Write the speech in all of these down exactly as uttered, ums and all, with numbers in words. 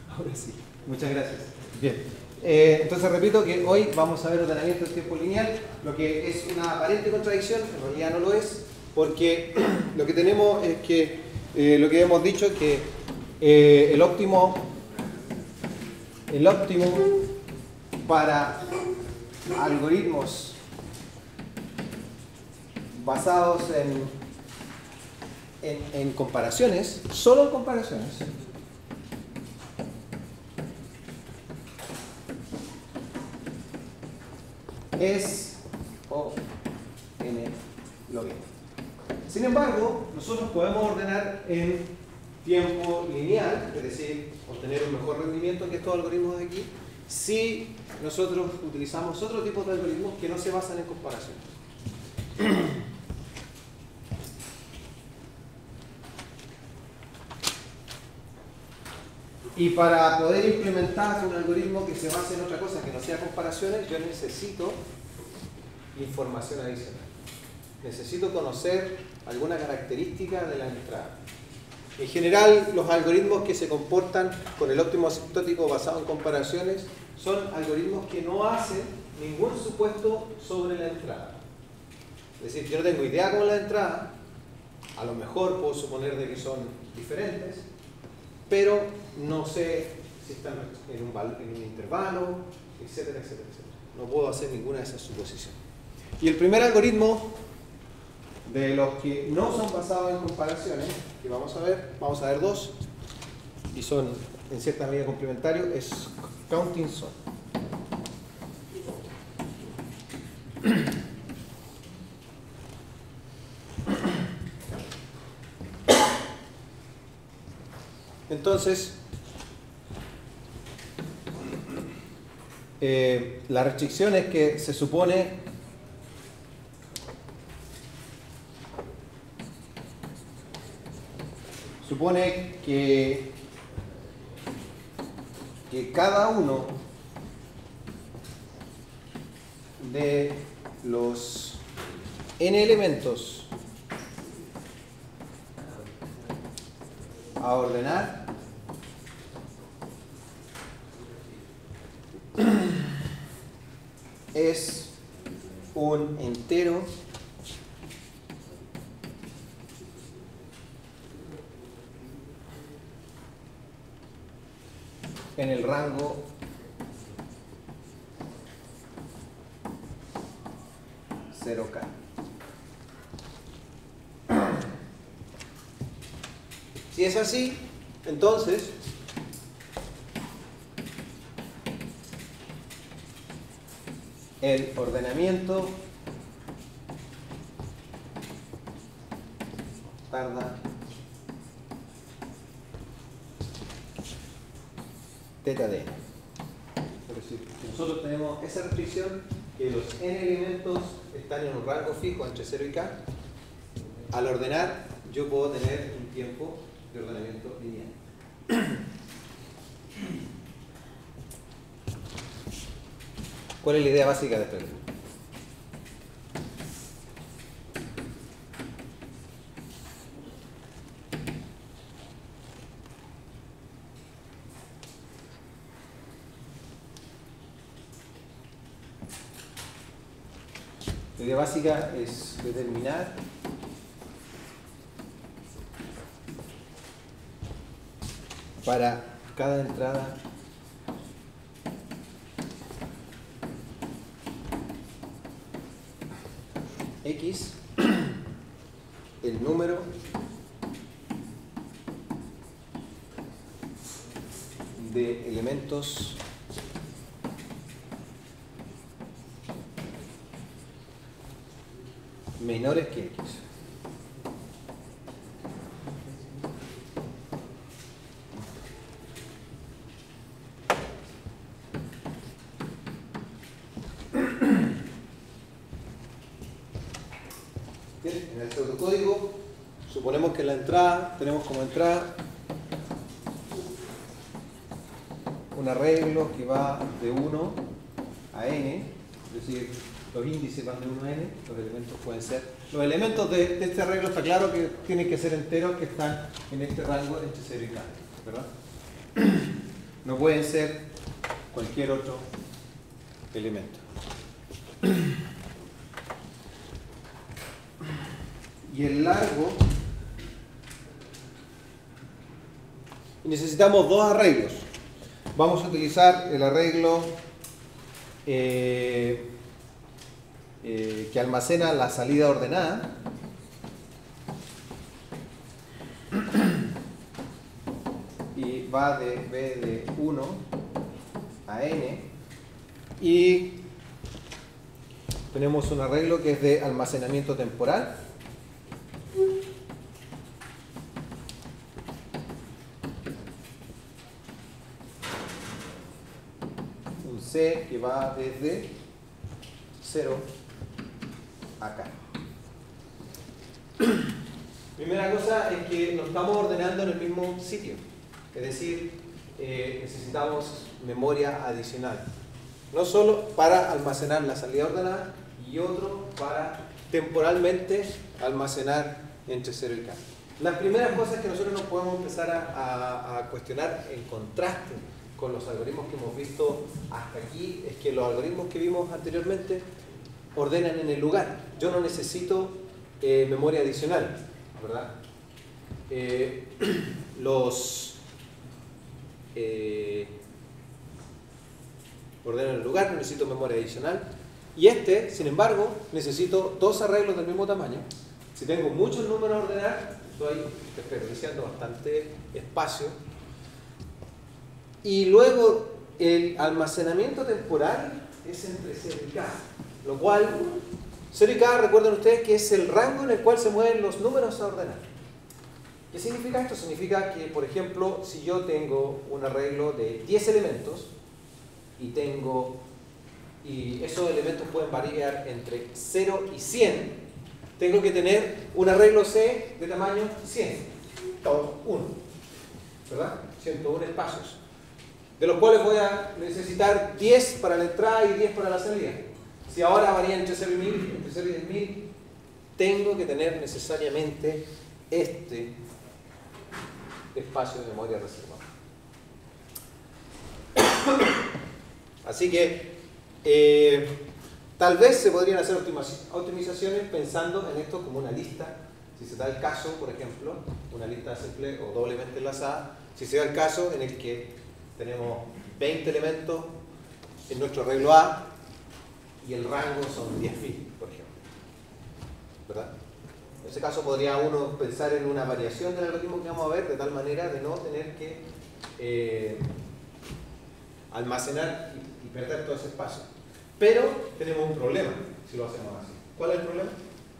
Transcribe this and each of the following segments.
Ahora sí, muchas gracias. Bien, eh, entonces repito que hoy vamos a ver ordenamiento del tiempo lineal, lo que es una aparente contradicción, en realidad no lo es, porque lo que tenemos es que, eh, lo que hemos dicho es que eh, el óptimo, el óptimo para algoritmos basados en, en, en comparaciones, solo en comparaciones, es O n log n. Sin embargo, nosotros podemos ordenar en tiempo lineal, es decir, obtener un mejor rendimiento que estos algoritmos de aquí, si nosotros utilizamos otro tipo de algoritmos que no se basan en comparación. Y para poder implementar un algoritmo que se base en otra cosa que no sea comparaciones, yo necesito información adicional. Necesito conocer alguna característica de la entrada. En general, los algoritmos que se comportan con el óptimo asintótico basado en comparaciones son algoritmos que no hacen ningún supuesto sobre la entrada. Es decir, yo no tengo idea cómo es la entrada, a lo mejor puedo suponer de que son diferentes, pero no sé si están en un, en un intervalo, etcétera, etcétera, etcétera. No puedo hacer ninguna de esas suposiciones. Y el primer algoritmo de los que no son basados en comparaciones, que vamos a ver, vamos a ver dos, y son en cierta medida complementarios, es Counting Sum. Entonces, eh, la restricción es que se supone supone que, que cada uno de los n elementos a ordenar es un entero en el rango cero k. Si es así, entonces el ordenamiento tarda teta de n. Es decir, si nosotros tenemos esa restricción que los n elementos están en un rango fijo entre cero y k, al ordenar yo puedo tener un tiempo de ordenamiento lineal. ¿Cuál es la idea básica de esto? La idea básica es determinar para cada entrada X el número de elementos menores que X. Bien, en el pseudocódigo suponemos que en la entrada tenemos como entrada un arreglo que va de uno a n, es decir, los índices van de uno a n, los elementos pueden ser. Los elementos de, de este arreglo está claro que tienen que ser enteros que están en este rango entre cero y k, ¿verdad? no pueden ser cualquier otro elemento. Y el largo, necesitamos dos arreglos. Vamos a utilizar el arreglo eh, eh, que almacena la salida ordenada. Y va de B de uno a N. Y tenemos un arreglo que es de almacenamiento temporal. Un C que va desde cero acá. Primera cosa es que nos estamos ordenando en el mismo sitio. Es decir, eh, necesitamos memoria adicional. No solo para almacenar la salida ordenada y otro para temporalmente almacenar entre cero y K. Las primeras cosas que nosotros nos podemos empezar a, a, a cuestionar en contraste con los algoritmos que hemos visto hasta aquí es que los algoritmos que vimos anteriormente ordenan en el lugar. Yo no necesito eh, memoria adicional, ¿verdad? Eh, los eh, ordenan el lugar, no necesito memoria adicional. Y este, sin embargo, necesito dos arreglos del mismo tamaño. Si tengo muchos números a ordenar, estoy desperdiciando bastante espacio. Y luego el almacenamiento temporal es entre cero y K, lo cual, cero y K, recuerden ustedes que es el rango en el cual se mueven los números a ordenar. ¿Qué significa esto? Significa que, por ejemplo, si yo tengo un arreglo de diez elementos y tengo, y esos elementos pueden variar entre cero y cien, tengo que tener un arreglo C de tamaño cien, todo uno, ¿verdad? ciento uno espacios, de los cuales voy a necesitar diez para la entrada y diez para la salida. Si ahora varía entre cero y mil, entre cero y diez mil, tengo que tener necesariamente este espacio de memoria reservado. Así que eh, tal vez se podrían hacer optimizaciones pensando en esto como una lista. Si se da el caso, por ejemplo, una lista simple o doblemente enlazada, si se da el caso en el que tenemos veinte elementos en nuestro arreglo A y el rango son diez mil, por ejemplo, ¿verdad? En ese caso podría uno pensar en una variación del algoritmo que vamos a ver, de tal manera de no tener que eh, almacenar y, y perder todo ese espacio. Pero tenemos un problema si lo hacemos así. ¿Cuál es el problema?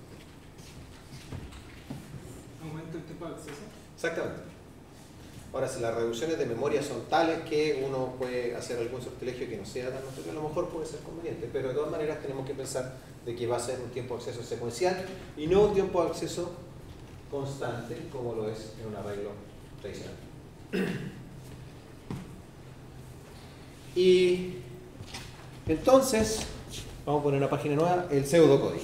Aumenta el tiempo de acceso. Exactamente. Ahora, si las reducciones de memoria son tales que uno puede hacer algún sortilegio que no sea tan notable, a lo mejor puede ser conveniente, pero de todas maneras tenemos que pensar de que va a ser un tiempo de acceso secuencial y no un tiempo de acceso constante como lo es en un arreglo tradicional. Y entonces, vamos a poner una página nueva, el pseudocódigo.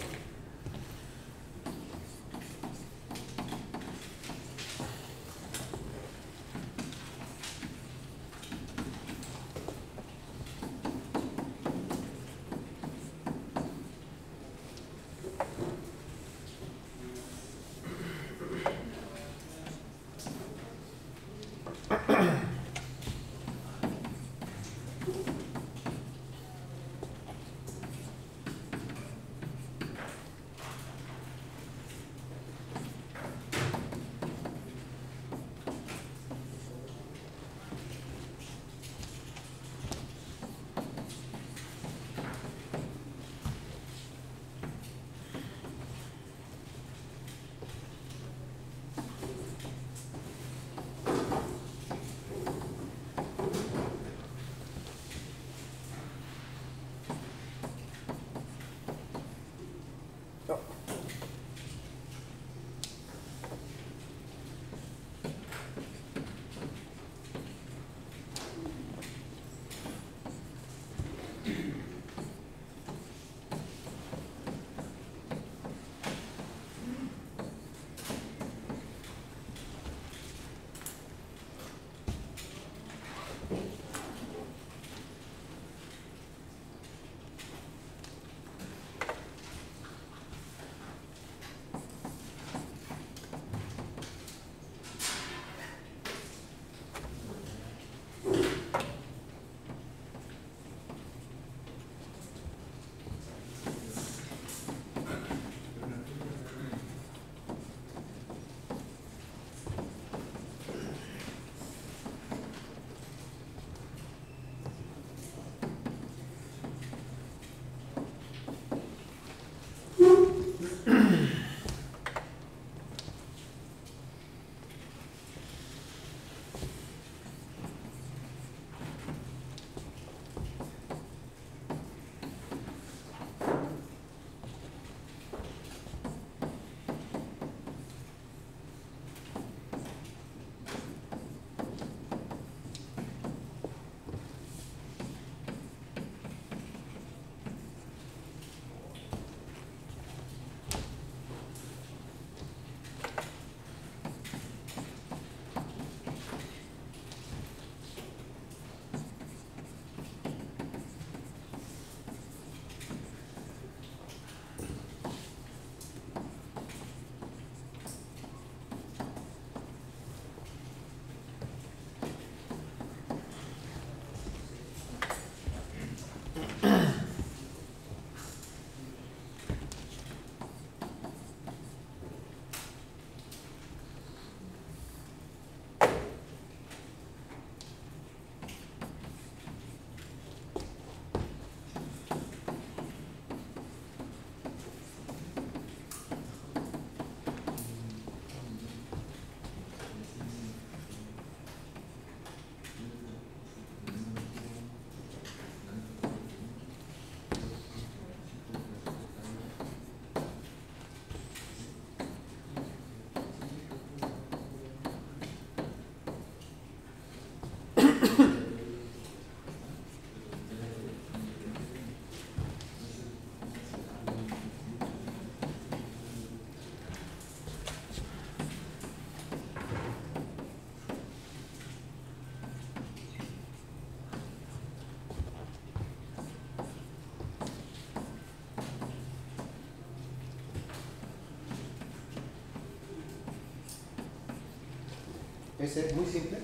Ese es muy simple.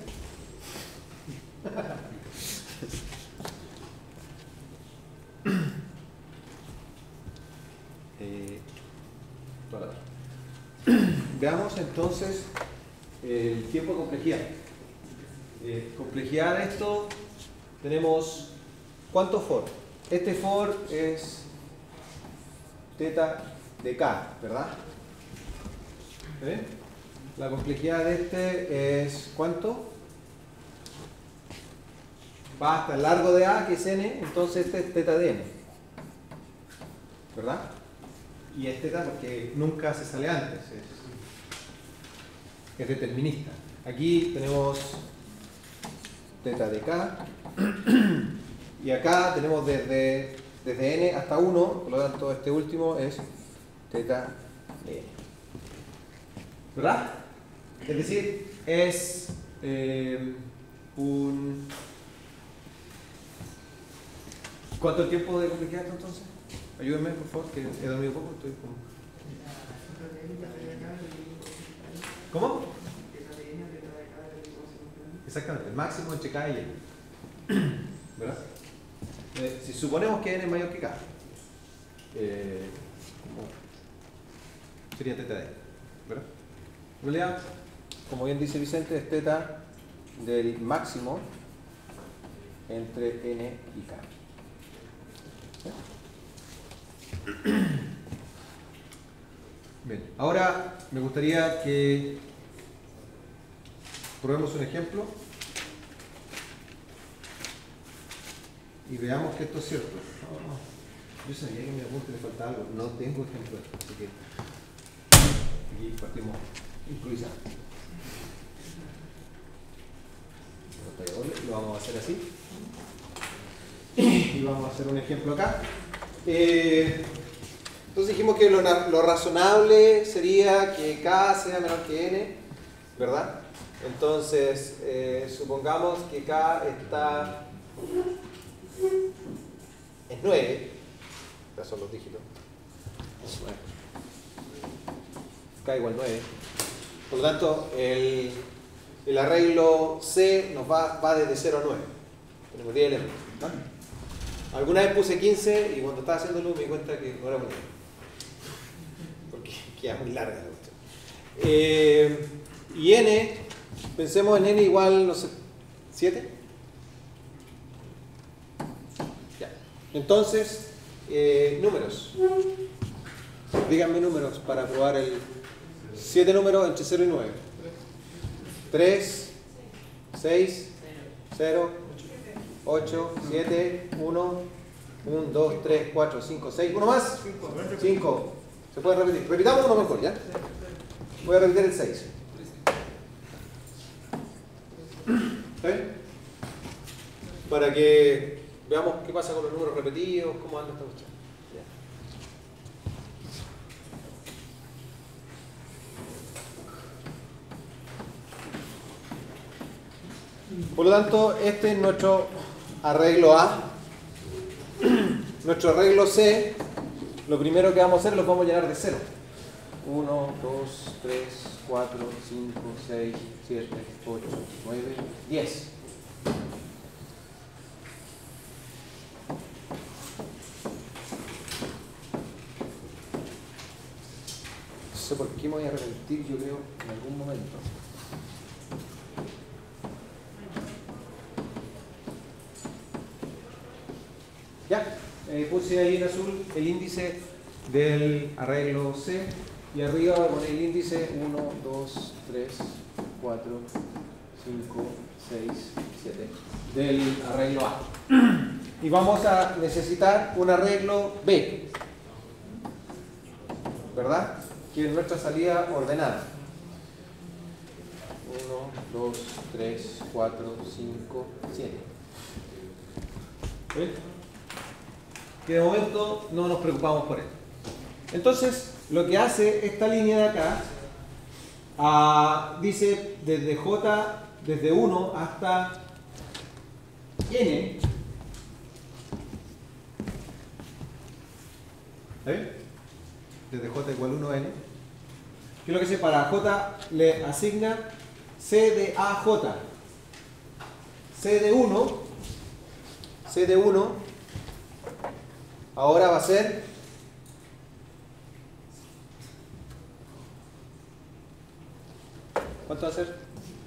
eh, toda la Veamos entonces el tiempo de complejidad. Eh, complejidad de esto, tenemos ¿cuántos for? Este for es teta de k, ¿verdad? ¿Eh? La complejidad de este es ¿cuánto? Va hasta el largo de A, que es n, entonces este es teta de n, ¿verdad? Y es teta porque nunca se sale antes, es, es determinista. Aquí tenemos teta de k, y acá tenemos desde, desde n hasta uno, por lo tanto este último es teta de n, ¿verdad? Es decir, es eh, un... ¿Cuánto tiempo de complejidad entonces? Ayúdenme, por favor, que he dormido poco, estoy como... ¿Cómo? Exactamente, el máximo entre k y n. ¿Verdad? Eh, si suponemos que n es mayor que k, eh, sería teta de n, ¿verdad? En realidad, como bien dice Vicente, es teta del máximo entre n y k. Bien, ahora me gustaría que probemos un ejemplo y veamos que esto es cierto. Oh, yo sabía que en mi apunte le faltaba algo, no tengo ejemplo de esto, así que aquí partimos improvisando. Lo vamos a hacer así y vamos a hacer un ejemplo acá. Eh, entonces dijimos que lo, lo razonable sería que k sea menor que n, ¿verdad? Entonces eh, supongamos que k está es nueve, estos son los dígitos, k igual nueve, por lo tanto el, el arreglo C nos va, va desde cero a nueve, tenemos diez elementos, ¿verdad? Alguna vez puse quince y cuando estaba haciéndolo me di cuenta que no era muy bien, porque queda muy larga la cuestión. Eh, y n, pensemos en n igual, no sé, siete. Ya. Entonces, eh, números. Díganme números para probar el siete números entre cero y nueve. tres, seis, cero, ocho, siete, uno, uno, dos, tres, cuatro, cinco, seis, uno más, cinco. ¿Se puede repetir? Repitamos uno mejor, ¿ya? Voy a repetir el seis. ¿Está bien? Para que veamos qué pasa con los números repetidos, cómo anda esta cuestión. Por lo tanto, este es nuestro arreglo A. Nuestro arreglo C, lo primero que vamos a hacer, lo vamos a llenar de cero. uno, dos, tres, cuatro, cinco, seis, siete, ocho, nueve, diez. No sé por qué me voy a arrepentir, yo creo, en algún momento. Ya, eh, puse ahí en azul el índice del arreglo C y arriba voy a poner el índice uno, dos, tres, cuatro, cinco, seis, siete del arreglo A. Y vamos a necesitar un arreglo B, ¿verdad? Que es nuestra salida ordenada. uno, dos, tres, cuatro, cinco, siete. ¿Ven? Que de momento no nos preocupamos por esto. Entonces, lo que hace esta línea de acá, uh, dice desde J, desde uno hasta N. ¿Eh? Desde J igual uno a N. ¿Qué es lo que hace? Para J le asigna C de A J, C de uno, C de uno, ahora va a ser ¿cuánto va a ser?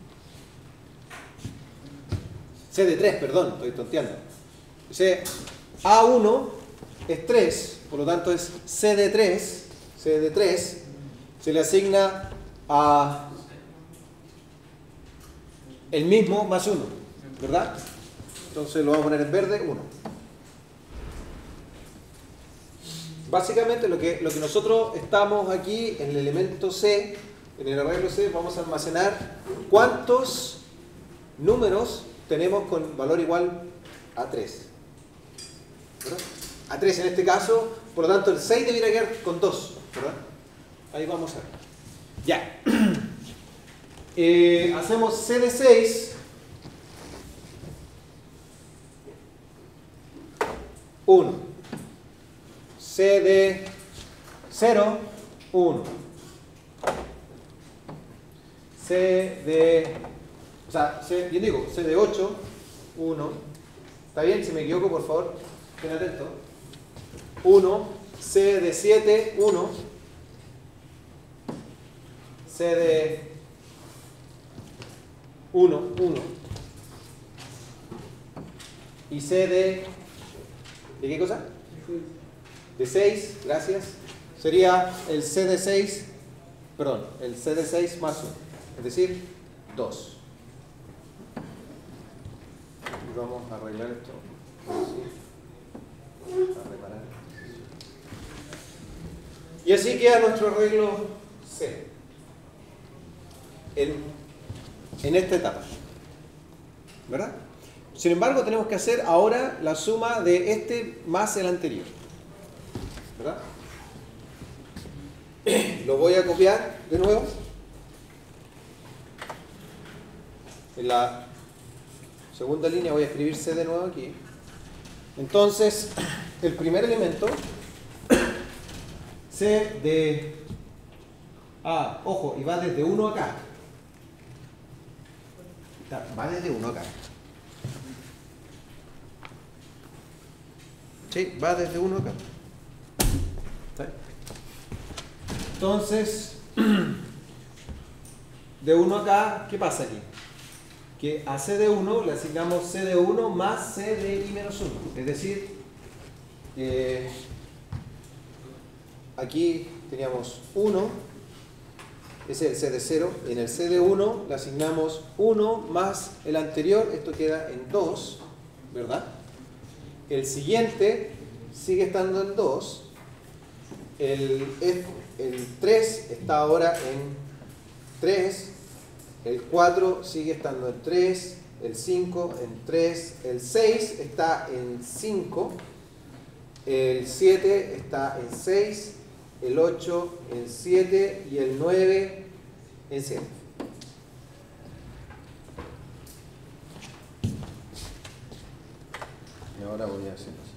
C de tres, perdón, estoy tonteando. C, A uno es tres, por lo tanto es C de tres, C de tres, se le asigna a el mismo más uno, ¿verdad? Entonces lo vamos a poner en verde, uno. Básicamente lo que, lo que nosotros estamos aquí en el elemento C, en el arreglo C, vamos a almacenar cuántos números tenemos con valor igual a tres. ¿Verdad? A tres en este caso, por lo tanto el seis debería quedar con dos, ¿verdad? Ahí vamos a ver. Ya. Eh, hacemos C de seis. uno. C de cero, uno. C de, o sea, C, yo digo, C de ocho, uno. ¿Está bien? Si me equivoco, por favor, estén atentos. uno. C de siete, uno. C de uno, uno. Y C de, ¿de qué cosa? De seis, gracias. Sería el C de seis, perdón, el C de seis más uno, es decir, dos. Y vamos a arreglar esto. A reparar. Y así queda nuestro arreglo C. En, en esta etapa. ¿Verdad? Sin embargo, tenemos que hacer ahora la suma de este más el anterior. ¿Verdad? Lo voy a copiar de nuevo. En la segunda línea voy a escribir C de nuevo aquí. Entonces, el primer elemento, C de... Ah, ojo, y va desde uno acá. Va desde uno acá. Sí, va desde uno acá. Entonces, de uno acá, ¿qué pasa aquí? Que a C de uno le asignamos C de uno más C de I menos uno. Es decir, eh, aquí teníamos uno, ese es el C de cero. En el C de uno le asignamos uno más el anterior, esto queda en dos, ¿verdad? El siguiente sigue estando en dos. El, el tres está ahora en tres. El cuatro sigue estando en tres. El cinco en tres. El seis está en cinco. El siete está en seis. El ocho en siete. Y el nueve en siete. Y ahora voy a hacer eso.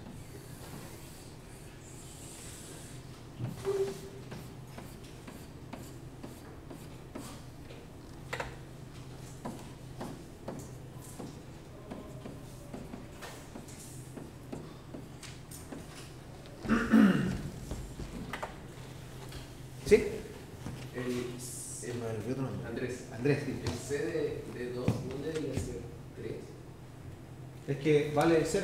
¿Sí? El, Se me olvidó tu nombre. Andrés. Andrés, sí. El C de, de dos, ¿no debería ser tres? Es que vale cero.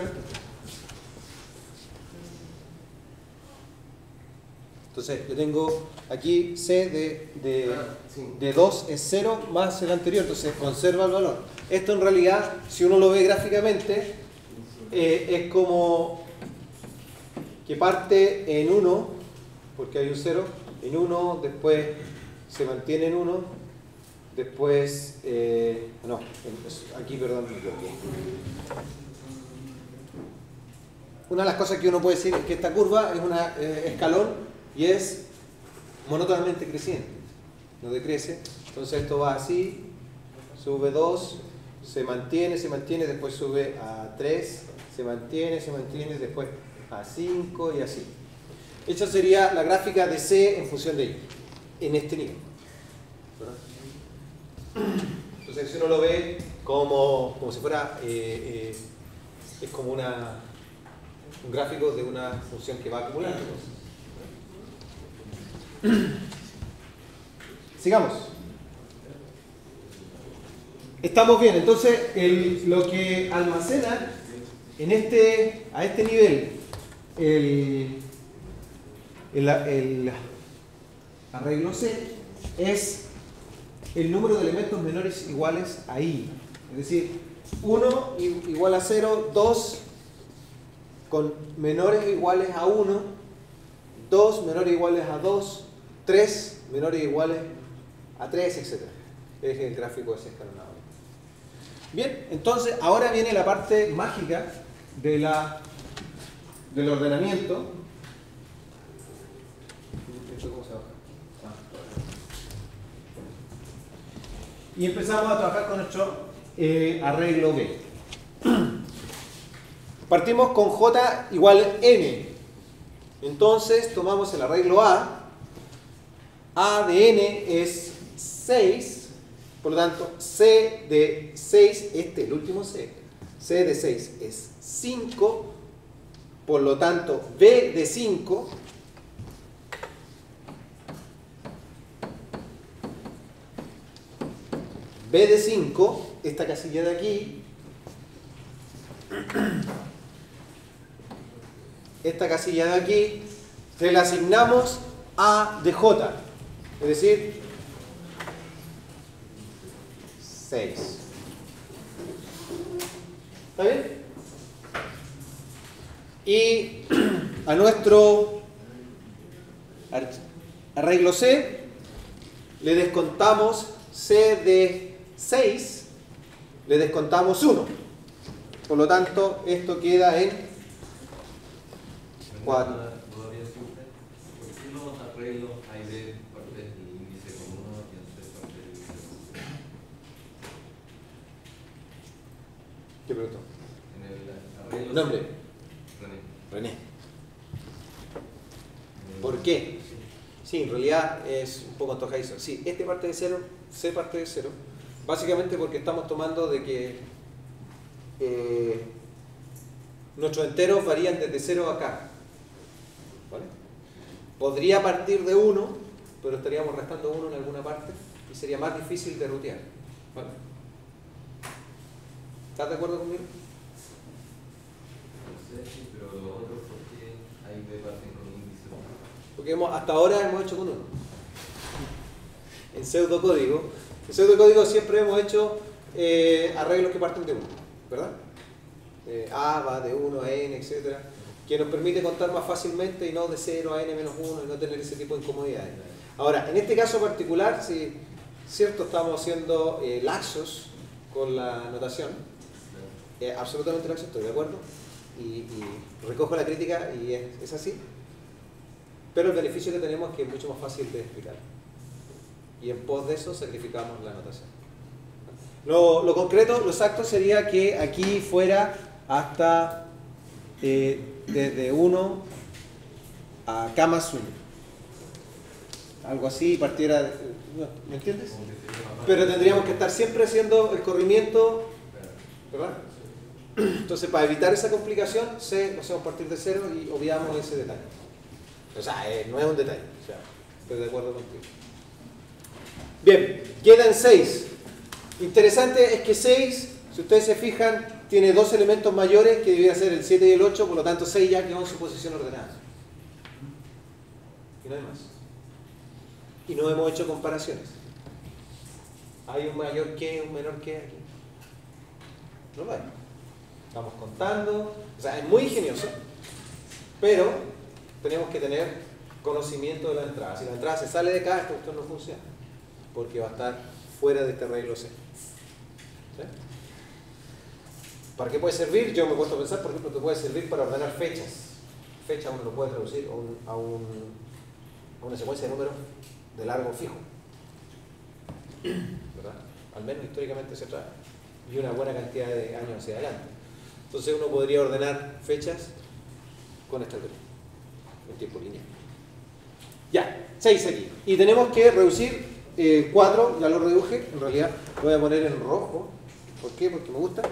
Entonces, yo tengo aquí C de, de, Ah, sí. de dos es cero más el anterior, entonces conserva el valor. Esto en realidad, si uno lo ve gráficamente, eh, es como que parte en uno, porque hay un cero, en uno, después se mantiene en uno, después, eh, no, aquí, perdón, me equivoqué. Una de las cosas que uno puede decir es que esta curva es un eh, escalón y es monótonamente creciente, no decrece. Entonces esto va así, sube dos, se mantiene, se mantiene, después sube a tres, se mantiene, se mantiene, después a cinco y así. Esa sería la gráfica de C en función de Y, en este nivel. Entonces Entonces, si uno lo ve como, como si fuera, eh, eh, es como una, un gráfico de una función que va acumulando cosas. Sigamos. Estamos bien, entonces el, lo que almacena en este, a este nivel el, el, el arreglo C es el número de elementos menores iguales a i. Es decir, uno igual a cero, dos con menores o iguales a uno, dos menores o iguales a dos, tres menores o iguales a tres, etcétera. Es el gráfico es escalonado. Bien, entonces ahora viene la parte mágica de la, del ordenamiento. ¿Cómo se baja? Y empezamos a trabajar con nuestro eh, arreglo B. Partimos con J igual N. Entonces tomamos el arreglo A. A de N es seis. Por lo tanto, C de seis, este, el último C, C de seis es cinco. Por lo tanto, B de cinco B de cinco, esta casilla de aquí, esta casilla de aquí, se la asignamos a de J, es decir, seis. ¿Está bien? Y a nuestro arreglo C le descontamos C de seis, le descontamos uno. Por lo tanto, esto queda en cuatro. Todavía siempre, ¿por qué los arreglos hay de parte del índice con uno y el C parte del índice con uno? ¿Qué pregunto? En el arreglo Nombre. René. René. ¿Por qué? Sí, en realidad es un poco antojadizo. Sí, este parte de cero, C parte de cero. Básicamente porque estamos tomando de que eh, nuestros enteros varían desde cero a acá. ¿Vale? Podría partir de uno, pero estaríamos restando uno en alguna parte y sería más difícil de rutear. ¿Vale? ¿Estás de acuerdo conmigo? No sé, sí, pero los otros, ¿por qué hay de parte con índice? Porque hemos, hasta ahora hemos hecho con uno. En pseudocódigo. En pseudocódigo siempre hemos hecho eh, arreglos que parten de uno, ¿verdad? Eh, A va de uno a N, etcétera, que nos permite contar más fácilmente y no de cero a N menos uno y no tener ese tipo de incomodidades. Ahora, en este caso particular, si cierto estamos siendo eh, laxos con la notación, eh, absolutamente laxos, estoy de acuerdo, y, y recojo la crítica y es, es así, pero el beneficio que tenemos es que es mucho más fácil de explicar. Y en pos de eso sacrificamos la notación. Lo, lo concreto, lo exacto sería que aquí fuera hasta eh, desde uno a K más uno. Algo así, partiera... De, ¿me entiendes? Pero tendríamos que estar siempre haciendo el corrimiento, ¿verdad? Entonces, para evitar esa complicación, C lo hacemos partir de cero y obviamos ese detalle. O sea, eh, no es un detalle. O sea, estoy de acuerdo contigo. Bien, quedan seis. Interesante es que seis, si ustedes se fijan, tiene dos elementos mayores que deberían ser el siete y el ocho, por lo tanto seis ya quedó en su posición ordenada. Y no hay más. Y no hemos hecho comparaciones. ¿Hay un mayor que, un menor que aquí? No lo hay. Vamos contando. O sea, es muy ingenioso, pero tenemos que tener conocimiento de la entrada. Si la entrada se sale de acá, esta cuestión no funciona, porque va a estar fuera de este arreglo C. ¿Sí? ¿Para qué puede servir? Yo me he puesto a pensar, por ejemplo, que puede servir para ordenar fechas. Fecha uno lo puede traducir a, un, a, un, a una secuencia de números de largo fijo. ¿Verdad? Al menos históricamente se trae. Y una buena cantidad de años hacia adelante. Entonces uno podría ordenar fechas con esta algoritmo, en tiempo lineal. Ya, seis aquí. Y tenemos que reducir eh, cuatro ya lo reduje, en realidad lo voy a poner en rojo. ¿Por qué? Porque me gusta.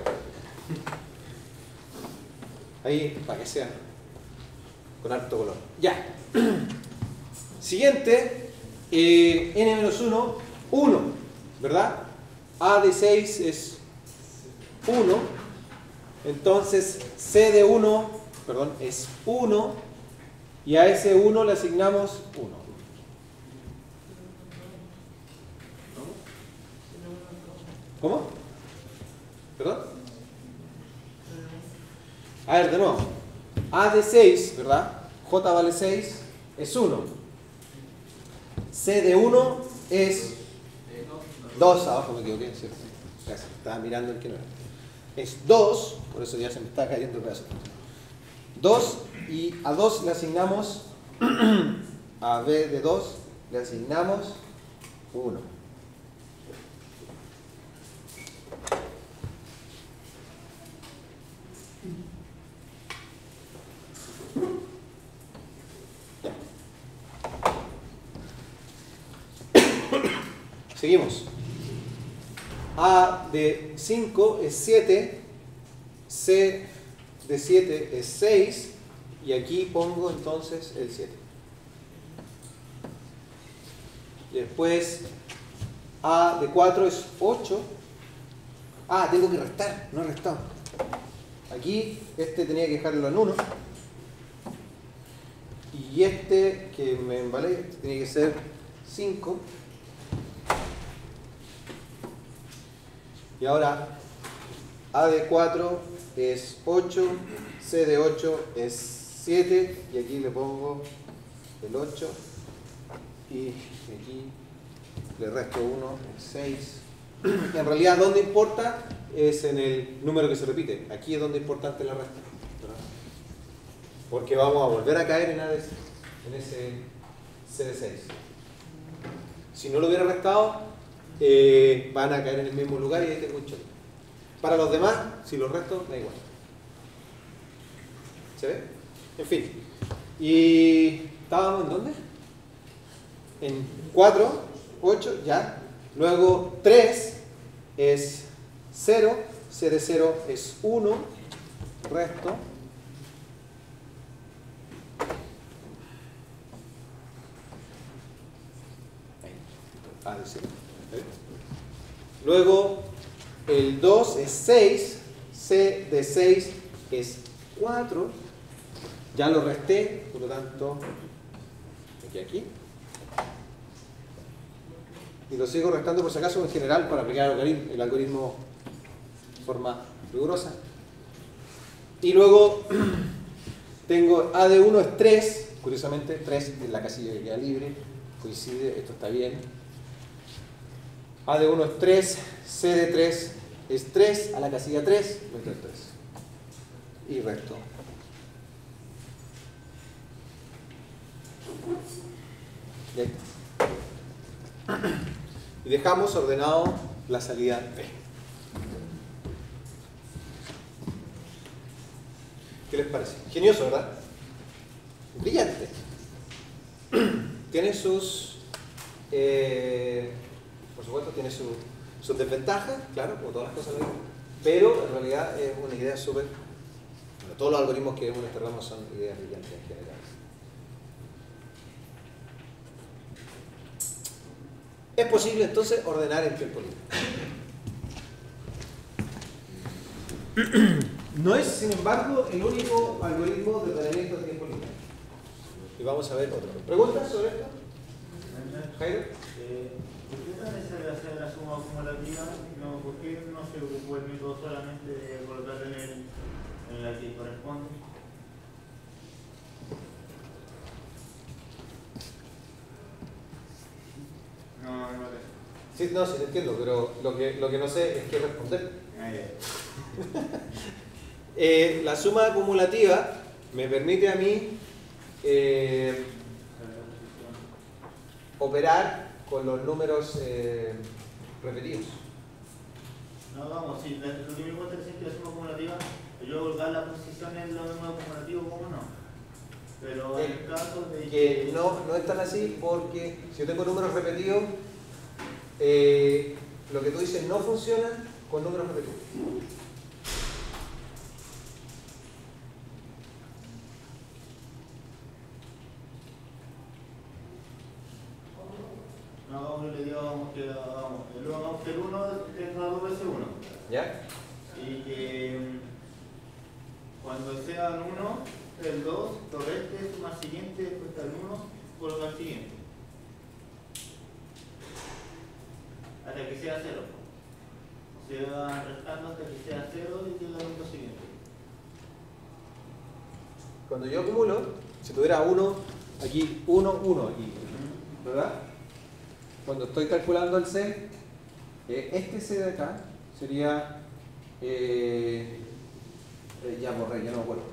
Ahí, para que sea con harto color. Ya. Siguiente, eh, n menos uno, uno, ¿verdad? A de seis es uno, entonces C de uno, perdón, es uno, y a ese uno le asignamos uno. ¿Cómo? ¿Perdón? A ver, de nuevo. A de seis, ¿verdad? J vale seis, es uno. C de uno es dos, abajo me equivoqué, ¿cierto? Casi, estaba mirando el que no era. Es dos, por eso ya se me está cayendo el pedazo. dos, y a dos le asignamos, a B de dos le asignamos uno. Seguimos. A de cinco es siete, C de siete es seis, y aquí pongo entonces el siete. Después A de cuatro es ocho. Ah, tengo que restar, no he restado. Aquí este tenía que dejarlo en uno. Y este que me embalé, este tiene que ser cinco. Y ahora A de cuatro es ocho, C de ocho es siete, y aquí le pongo el ocho, y aquí le resto uno, es seis. En realidad, ¿dónde importa? Es en el número que se repite. Aquí es donde es importante la resta, ¿verdad? Porque vamos a volver a caer en, A de, en ese C de seis. Si no lo hubiera restado, Eh, van a caer en el mismo lugar y ahí tengo un choque. Para los demás, si los resto, da igual. ¿Se ve? En fin. ¿Y estábamos en dónde? En cuatro, ocho, ya. Luego tres es cero, C de cero es uno, resto. A de cero. Luego el dos es seis, C de seis es cuatro, ya lo resté, por lo tanto, aquí aquí. Y lo sigo restando por si acaso en general para aplicar el algoritmo, el algoritmo de forma rigurosa. Y luego tengo A de uno es tres, curiosamente tres en la casilla que queda libre, coincide, esto está bien. A de uno es tres, C de tres es tres, a la casilla tres, meto el tres. Y resto. Y ahí está. Y dejamos ordenado la salida B. ¿Qué les parece? Ingenioso, ¿verdad? Brillante. Tiene sus... Eh, por supuesto, tiene sus su desventajas, claro, como todas las cosas, pero en realidad es una idea súper... Bueno, todos los algoritmos que vemos en este ramo son ideas brillantes en general. Es posible entonces ordenar en tiempo libre. No es, sin embargo, el único algoritmo de ordenamiento de tiempo libre. Y vamos a ver otro. ¿Preguntas sobre esto? Jairo. Eh, ¿Por qué tan necesario hacer la suma acumulativa? No, ¿por qué no se ocupó el método solamente de colocarlo en el, en la que corresponde? No, no lo sé. Sí, no, sí, te entiendo, pero lo que, lo que no sé es qué responder. Ah, ya. eh, la suma acumulativa me permite a mí eh, operar con los números eh, repetidos. No, vamos, sí, lo que me importa es que la suma acumulativa, yo voy a colocar la posición en los números acumulativos como no. Pero en el caso de que no, no es tan así porque si yo tengo números repetidos, eh, lo que tú dices no funciona con números repetidos. No, hagamos le digamos que hagamos el uno, que el uno tenga dos veces uno. ¿Ya? Y que mm, cuando sean uno, el dos, lo reste, suma al siguiente, después está el uno, coloca el siguiente. Hasta que sea cero. Se van restando hasta que sea cero y queda el número siguiente. Cuando yo acumulo, si tuviera uno, aquí uno, uno aquí, ¿verdad? Cuando estoy calculando el C, eh, este C de acá sería, eh, eh, ya borré, ya no me acuerdo.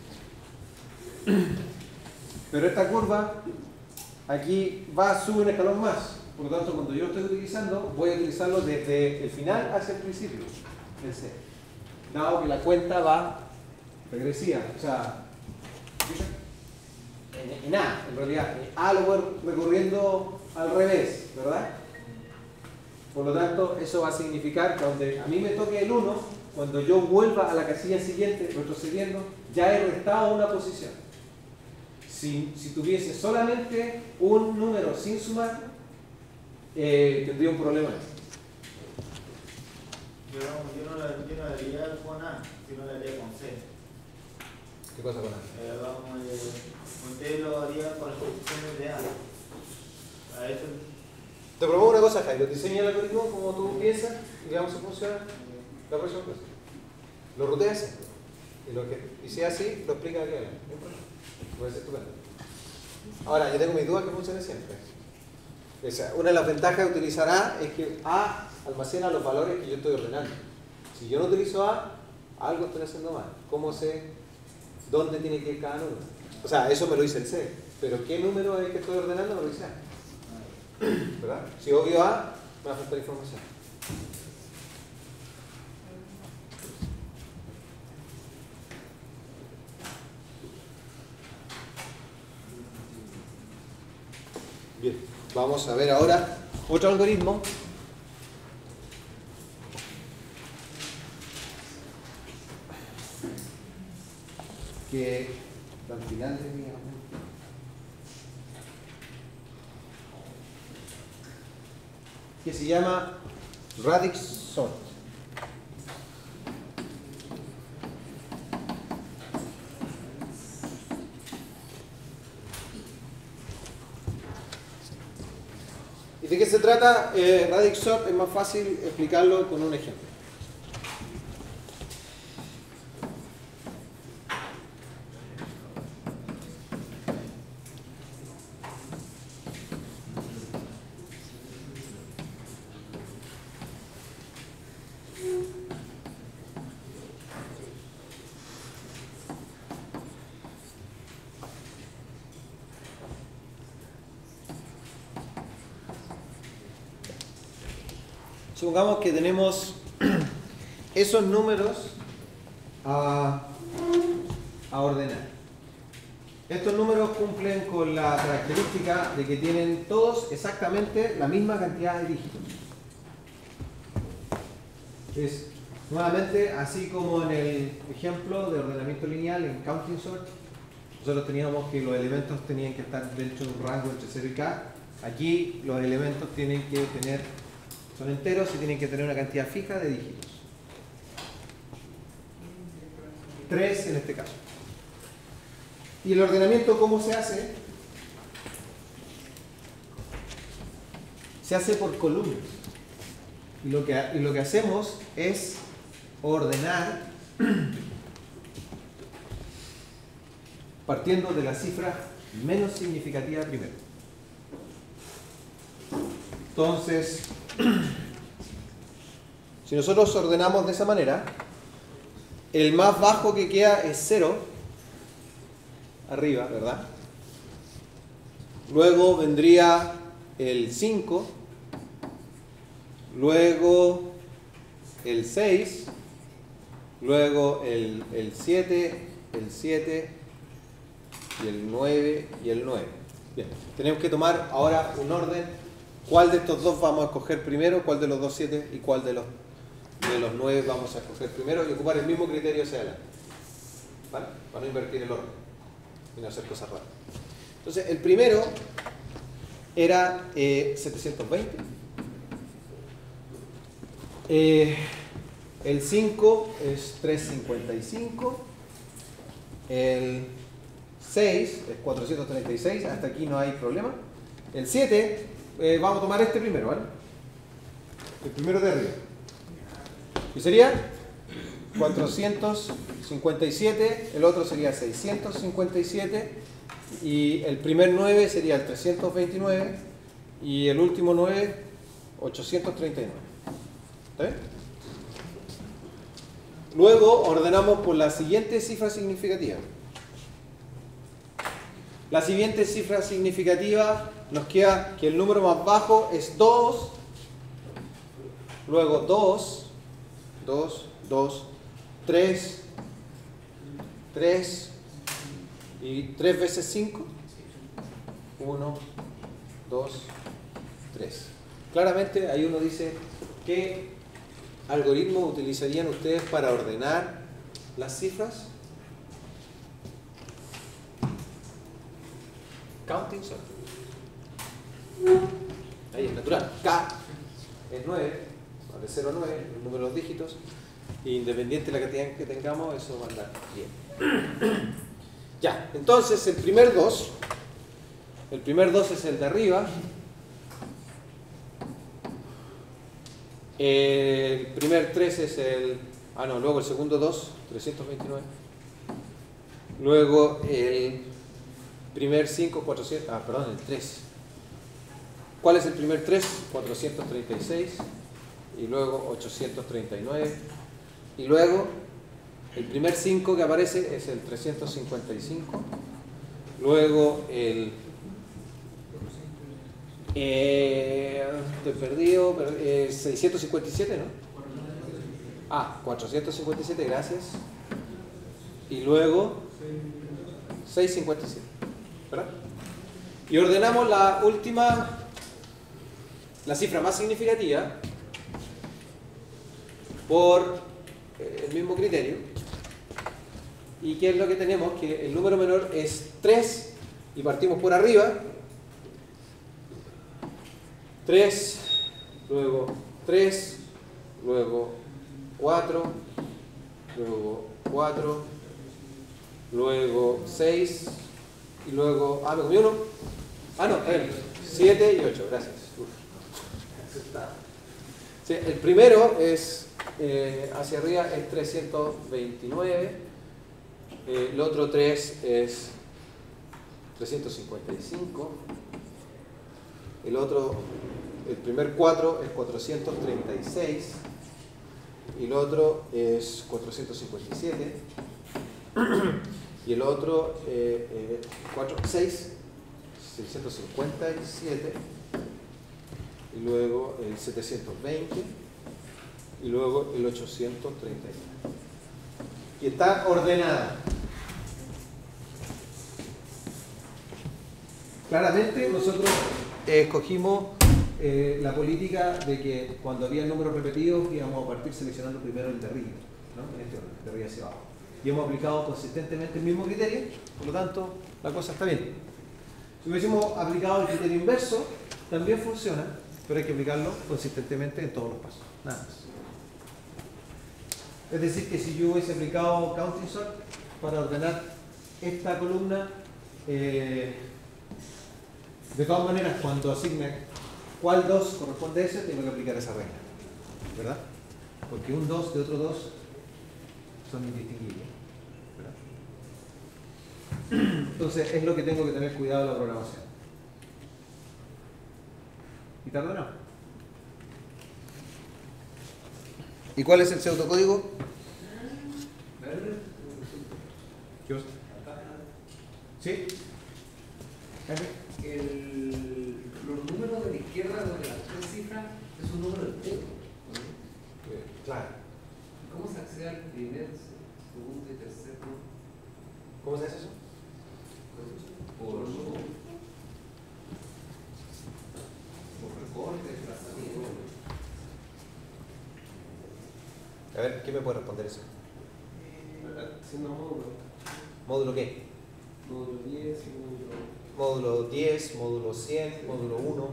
Pero esta curva aquí va a subir un escalón más. Por lo tanto, cuando yo lo estoy utilizando, voy a utilizarlo desde el final hacia el principio del C. Dado que la cuenta va regresiva. O sea, en, en A, en realidad. En A lo voy recorriendo al revés, ¿verdad? Por lo tanto, eso va a significar que donde a mí me toque el uno, cuando yo vuelva a la casilla siguiente, retrocediendo, ya he restado una posición. Si, si tuviese solamente un número sin sumar, eh, tendría un problema. Yo, yo, no la, yo no la haría con A, sino la haría con C. ¿Qué cosa con A? Eh, vamos, eh, usted lo haría con las posiciones de A. A eso. Te propongo una cosa, Jairo. Diseña el algoritmo como tú piensas y veamos si funciona la próxima clase. Lo ruteas y, lo que, y si es así, lo explica aquí. Puede ser estupendo. Ahora, yo tengo mis dudas que funcione siempre. O sea, una de las ventajas de utilizar A es que A almacena los valores que yo estoy ordenando. Si yo no utilizo A, algo estoy haciendo mal. ¿Cómo sé dónde tiene que ir cada número? O sea, eso me lo dice el C. Pero ¿qué número es el que estoy ordenando? Me lo dice A. ¿Verdad? Si obvio A, me va a faltar información. Bien, vamos a ver ahora otro algoritmo que al final de mi que se llama Radix Sort. ¿Y de qué se trata? Eh, Radix Sort es más fácil explicarlo con un ejemplo. Supongamos que tenemos esos números a, a ordenar. Estos números cumplen con la característica de que tienen todos exactamente la misma cantidad de dígitos. Es nuevamente, así como en el ejemplo de ordenamiento lineal en Counting Sort, nosotros teníamos que los elementos tenían que estar dentro de un rango entre cero y k. Aquí los elementos tienen que tener, son enteros y tienen que tener una cantidad fija de dígitos. tres en este caso. ¿Y el ordenamiento cómo se hace? Se hace por columnas. Y lo que, y lo que hacemos es ordenar partiendo de la cifra menos significativa primero. Entonces, si nosotros ordenamos de esa manera, el más bajo que queda es cero, arriba, ¿verdad? Luego vendría el cinco, luego el seis, luego el, el siete, el siete y el nueve y el nueve. Bien, tenemos que tomar ahora un orden cuál de estos dos vamos a escoger primero, cuál de los dos siete y cuál de los, de los nueve vamos a escoger primero y ocupar el mismo criterio hacia adelante. ¿Vale? Para no invertir el orden y no hacer cosas raras. Entonces, el primero era eh, setecientos veinte. Eh, el cinco es trescientos cincuenta y cinco. El seis es cuatrocientos treinta y seis. Hasta aquí no hay problema. El siete, eh, vamos a tomar este primero, ¿vale? El primero de arriba. Y sería cuatrocientos cincuenta y siete, el otro sería seiscientos cincuenta y siete, y el primer nueve sería el trescientos veintinueve, y el último nueve, ochocientos treinta y nueve. ¿Está bien? Luego ordenamos por la siguiente cifra significativa. La siguiente cifra significativa nos queda que el número más bajo es dos, luego dos, dos, dos, tres, tres y tres veces cinco, uno, dos, tres. Claramente ahí uno dice qué algoritmo utilizarían ustedes para ordenar las cifras. Counting sort. Ahí es natural. K es nueve, de cero a nueve, el número de los dígitos. E independiente de la cantidad que tengamos, eso va a andar bien. Ya, entonces el primer dos, el primer dos es el de arriba. El primer tres es el... Ah, no, luego el segundo dos, trescientos veintinueve. Luego el primer cinco, cuatrocientos... Ah, perdón, el tres. ¿Cuál es el primer tres? cuatrocientos treinta y seis. Y luego ochocientos treinta y nueve. Y luego el primer cinco que aparece es el trescientos cincuenta y cinco. Luego el... Eh, estoy perdido, per- eh, seiscientos cincuenta y siete, ¿no? Ah, cuatrocientos cincuenta y siete, gracias. Y luego seiscientos cincuenta y siete, ¿verdad? Y ordenamos la última, la cifra más significativa por eh, el mismo criterio. ¿Y qué es lo que tenemos? Que el número menor es tres y partimos por arriba. tres, luego tres, luego cuatro, luego cuatro, luego seis, y luego... Ah, me comí uno. Ah, no, el siete y ocho, gracias. Uf. Sí, el primero es, eh, hacia arriba es trescientos veintinueve, eh, el otro tres es trescientos cincuenta y cinco, el otro... El primer cuatro es cuatrocientos treinta y seis y el otro es cuatrocientos cincuenta y siete y el otro eh, eh, cuatro, seis, seiscientos cincuenta y siete y luego el setecientos veinte y luego el ochocientos treinta y nueve. Y está ordenada. Claramente nosotros eh, escogimos Eh, la política de que cuando había números repetidos íbamos a partir seleccionando primero el de arriba, ¿no? En este orden, de arriba hacia abajo. Y hemos aplicado consistentemente el mismo criterio, por lo tanto la cosa está bien. Si hubiésemos aplicado el criterio inverso, también funciona, pero hay que aplicarlo consistentemente en todos los pasos, nada más. Es decir, que si yo hubiese aplicado counting sort para ordenar esta columna, eh, de todas maneras, cuando asigne cuál dos corresponde a ese, tengo que aplicar esa regla, ¿verdad? Porque un dos de otro dos son indistinguibles, ¿verdad? Entonces es lo que tengo que tener cuidado en la programación. ¿Y tarda no? ¿Y cuál es el pseudocódigo? ¿Qué cosa? ¿Sí? El, los números de la izquierda, donde las tres cifras, es un número entero, ¿no? Eh, claro. ¿Cómo se accede al primer, segundo y tercer número? ¿Cómo se hace eso? Por, por A ver, ¿quién me puede responder eso? Haciendo módulo. ¿Módulo qué? Módulo diez, módulo. Módulo diez, módulo cien, módulo uno.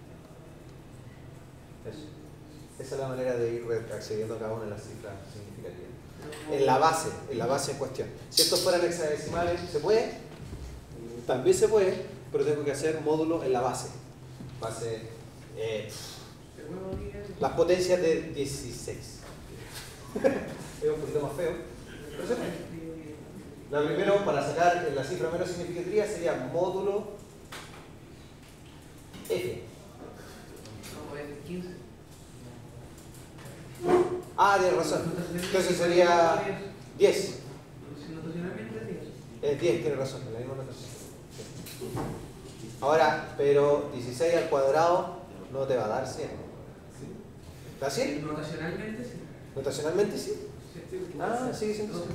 Eso. Esa es la manera de ir accediendo a cada una de las cifras significativas. En la base, en la base en cuestión. Si estos fueran hexadecimales, ¿se puede? También se puede, pero tengo que hacer módulo en la base. Base, eh, las potencias de dieciséis. Es un poquito más feo, pero se puede. Lo primero, para sacar la cifra menos significativa, sería módulo F. quince. Ah, tienes razón. Entonces sería diez. Notacionalmente es diez. Es diez, tienes razón, en la misma notación. Ahora, pero dieciséis al cuadrado no te va a dar cien. ¿Da cien? Notacionalmente sí. ¿Notacionalmente sí? Ah, sigue siendo cien.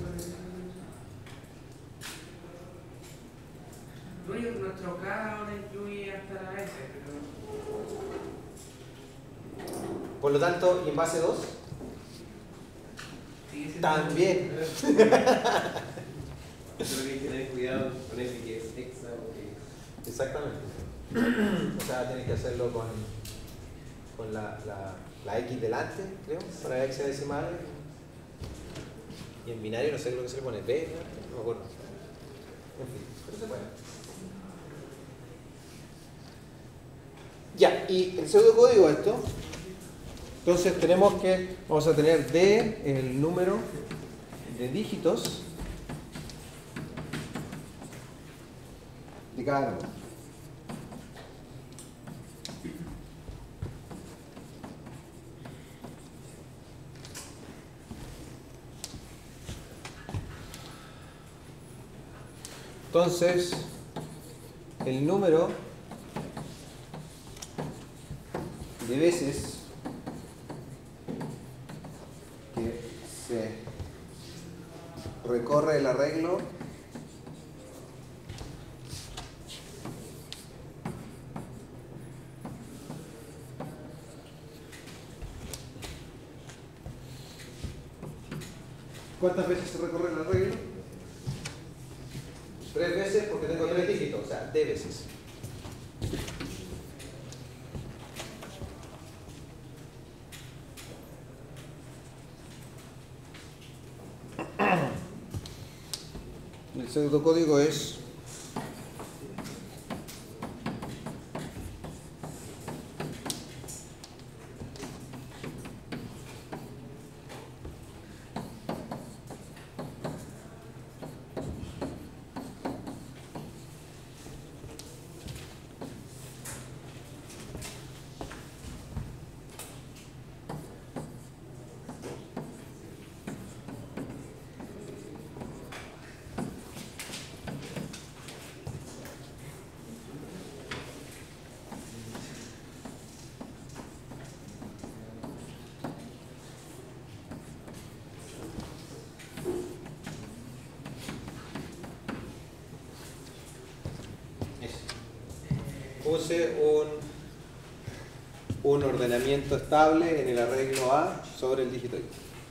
Bueno, nuestro K ahora incluye hasta la S, pero... Por lo tanto, ¿y en base dos? sigue siendo- También. Creo que hay que tener cuidado con ese que es hexa porque Exactamente. O sea, tienes que hacerlo con, con la, la, la X delante, creo, para hexadecimales. Y en binario no sé lo que se le pone, B, ¿no? No me acuerdo. En fin, pero se puede. Ya, y el pseudocódigo esto, entonces tenemos que, vamos a tener D, el número de dígitos de cada número. Entonces, el número de veces que se recorre el arreglo ¿cuántas veces se recorre el arreglo? Tres veces porque tengo tres dígitos, o sea, D veces. El pseudocódigo es puse un, un ordenamiento estable en el arreglo A sobre el dígito I.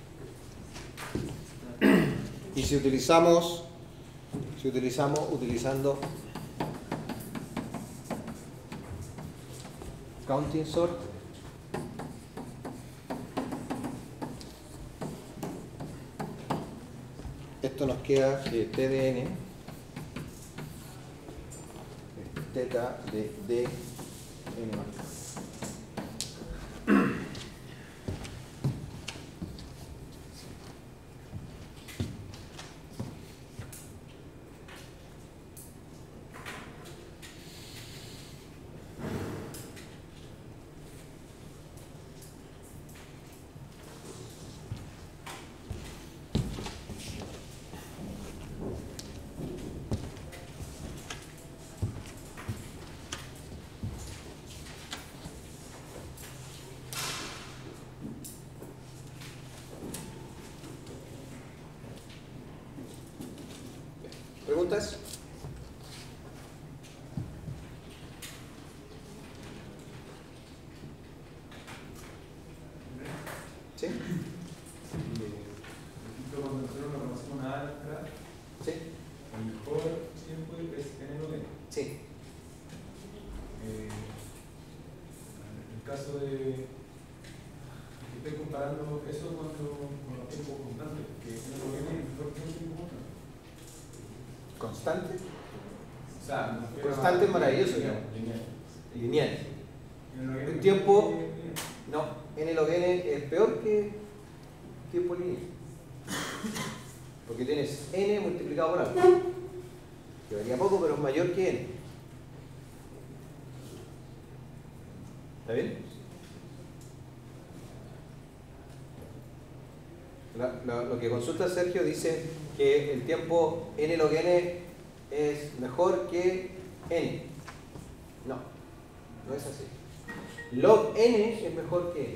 Y si utilizamos, si utilizamos utilizando counting sort, esto nos queda que T de N es teta de D N más. ¿Preguntas? ¿Sí? ¿Sí? El mejor tiempo es N log N. Sí. Eh, en el caso de. Estoy comparando eso cuando, con los tiempos constantes, que N log N es mejor que un tiempo constante. ¿Constante? O sea, me refiero Constante a- es maravilloso, lineal, ¿no? lineal. Lineal. N log N El tiempo- es lineal. No, N log N es peor que tiempo lineal. Porque tienes N multiplicado por algo. Que varía poco, pero es mayor que N. ¿Está bien? La- la- lo que consulta Sergio dice que el tiempo N log N es mejor que N. No, no es así. Log N es mejor que N.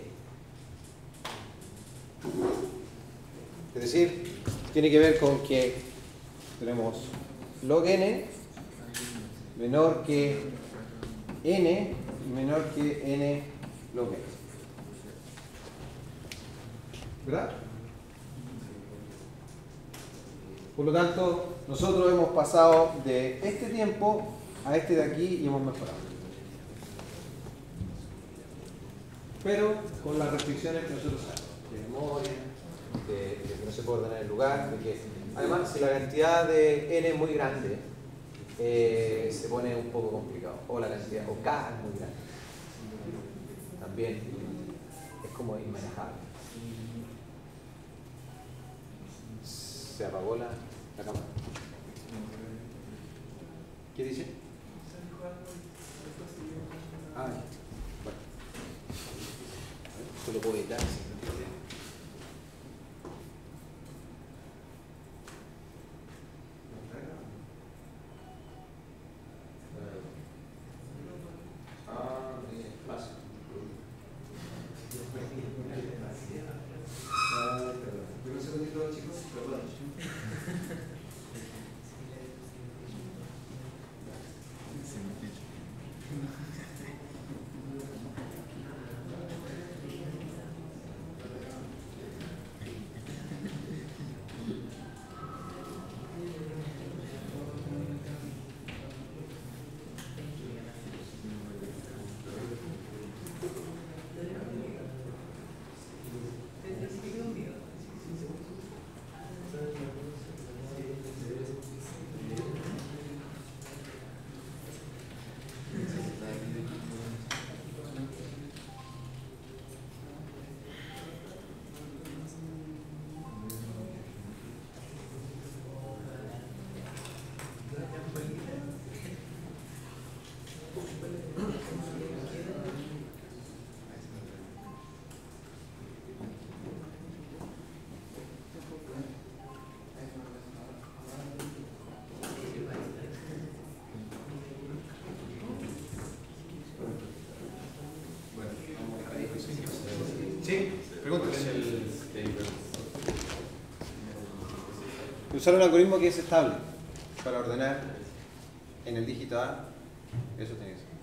Es decir, tiene que ver con que tenemos log N menor que N y menor que N log N. ¿Verdad? Por lo tanto, nosotros hemos pasado de este tiempo a este de aquí y hemos mejorado. Pero con las restricciones que nosotros sabemos, de memoria, de, de que no se puede ordenar el lugar, de que además si la cantidad de n es muy grande, eh, se pone un poco complicado, o la cantidad, o k es muy grande, también es como inmanejable. Se apagó la, la cámara. ¿Qué dice? Ah, bueno. Esto lo puedo editar. Ah, bien, más. Un segundito, chicos, perdón. Sí, pregúntale. Usar un algoritmo que es estable para ordenar en el dígito A, eso tiene que ser.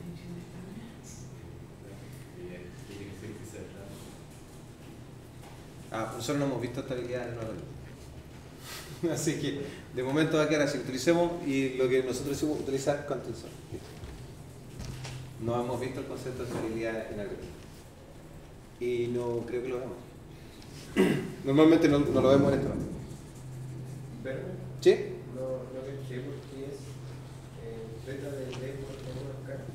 Ah, nosotros no hemos visto estabilidad en un algoritmo. Así que de momento va a quedar así. Utilicemos y lo que nosotros hicimos utilizar counting sort. No hemos visto el concepto de estabilidad en algoritmo. Y no creo que lo veamos. Normalmente no, no lo vemos en este momento. Pero ¿Sí? no, no caché porque es eh, beta de D por uno K.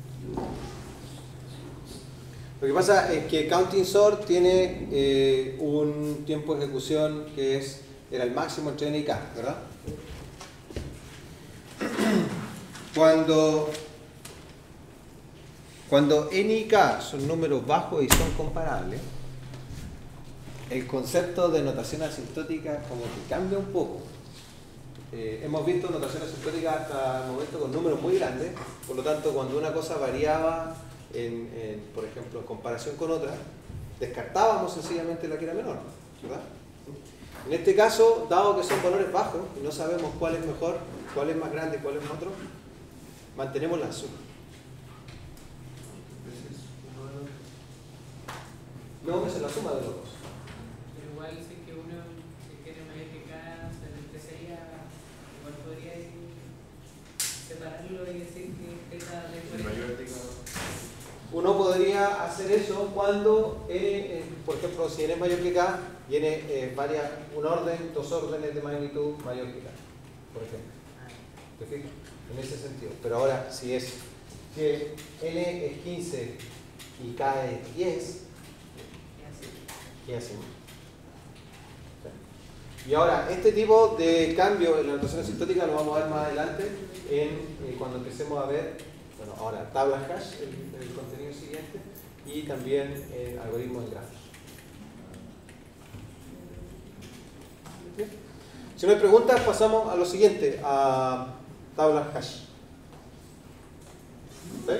Lo que pasa es que counting sort tiene eh, un tiempo de ejecución que es era el máximo entre n y k, ¿verdad? Cuando cuando n y k son números bajos y son comparables, el concepto de notación asintótica como que cambia un poco. Eh, hemos visto notación asintótica hasta el momento con números muy grandes, por lo tanto cuando una cosa variaba en, en, por ejemplo, en comparación con otra, descartábamos sencillamente la que era menor, ¿verdad? En este caso, dado que son valores bajos y no sabemos cuál es mejor, cuál es más grande, cuál es otro, mantenemos la suma. No, esa es la suma de los dos. Pero igual sé que uno que quiere mayor que K, se le sería separarlo y decir que es beta de El mayor ticado. Uno podría hacer eso cuando n, eh, por ejemplo, si n es mayor que k y n eh, varia un orden, dos órdenes de magnitud mayor que k, por ejemplo. ¿Te fijas? En ese sentido. Pero ahora, si es que n es quince y k es diez, ¿qué hacemos? Y ahora, este tipo de cambio en la notación asintótica lo vamos a ver más adelante en, eh, cuando empecemos a ver, bueno, ahora tablas hash, el, el contenido siguiente, y también eh, algoritmos en grafos. ¿Sí? Si no hay preguntas, pasamos a lo siguiente, a tablas hash. ¿Sí?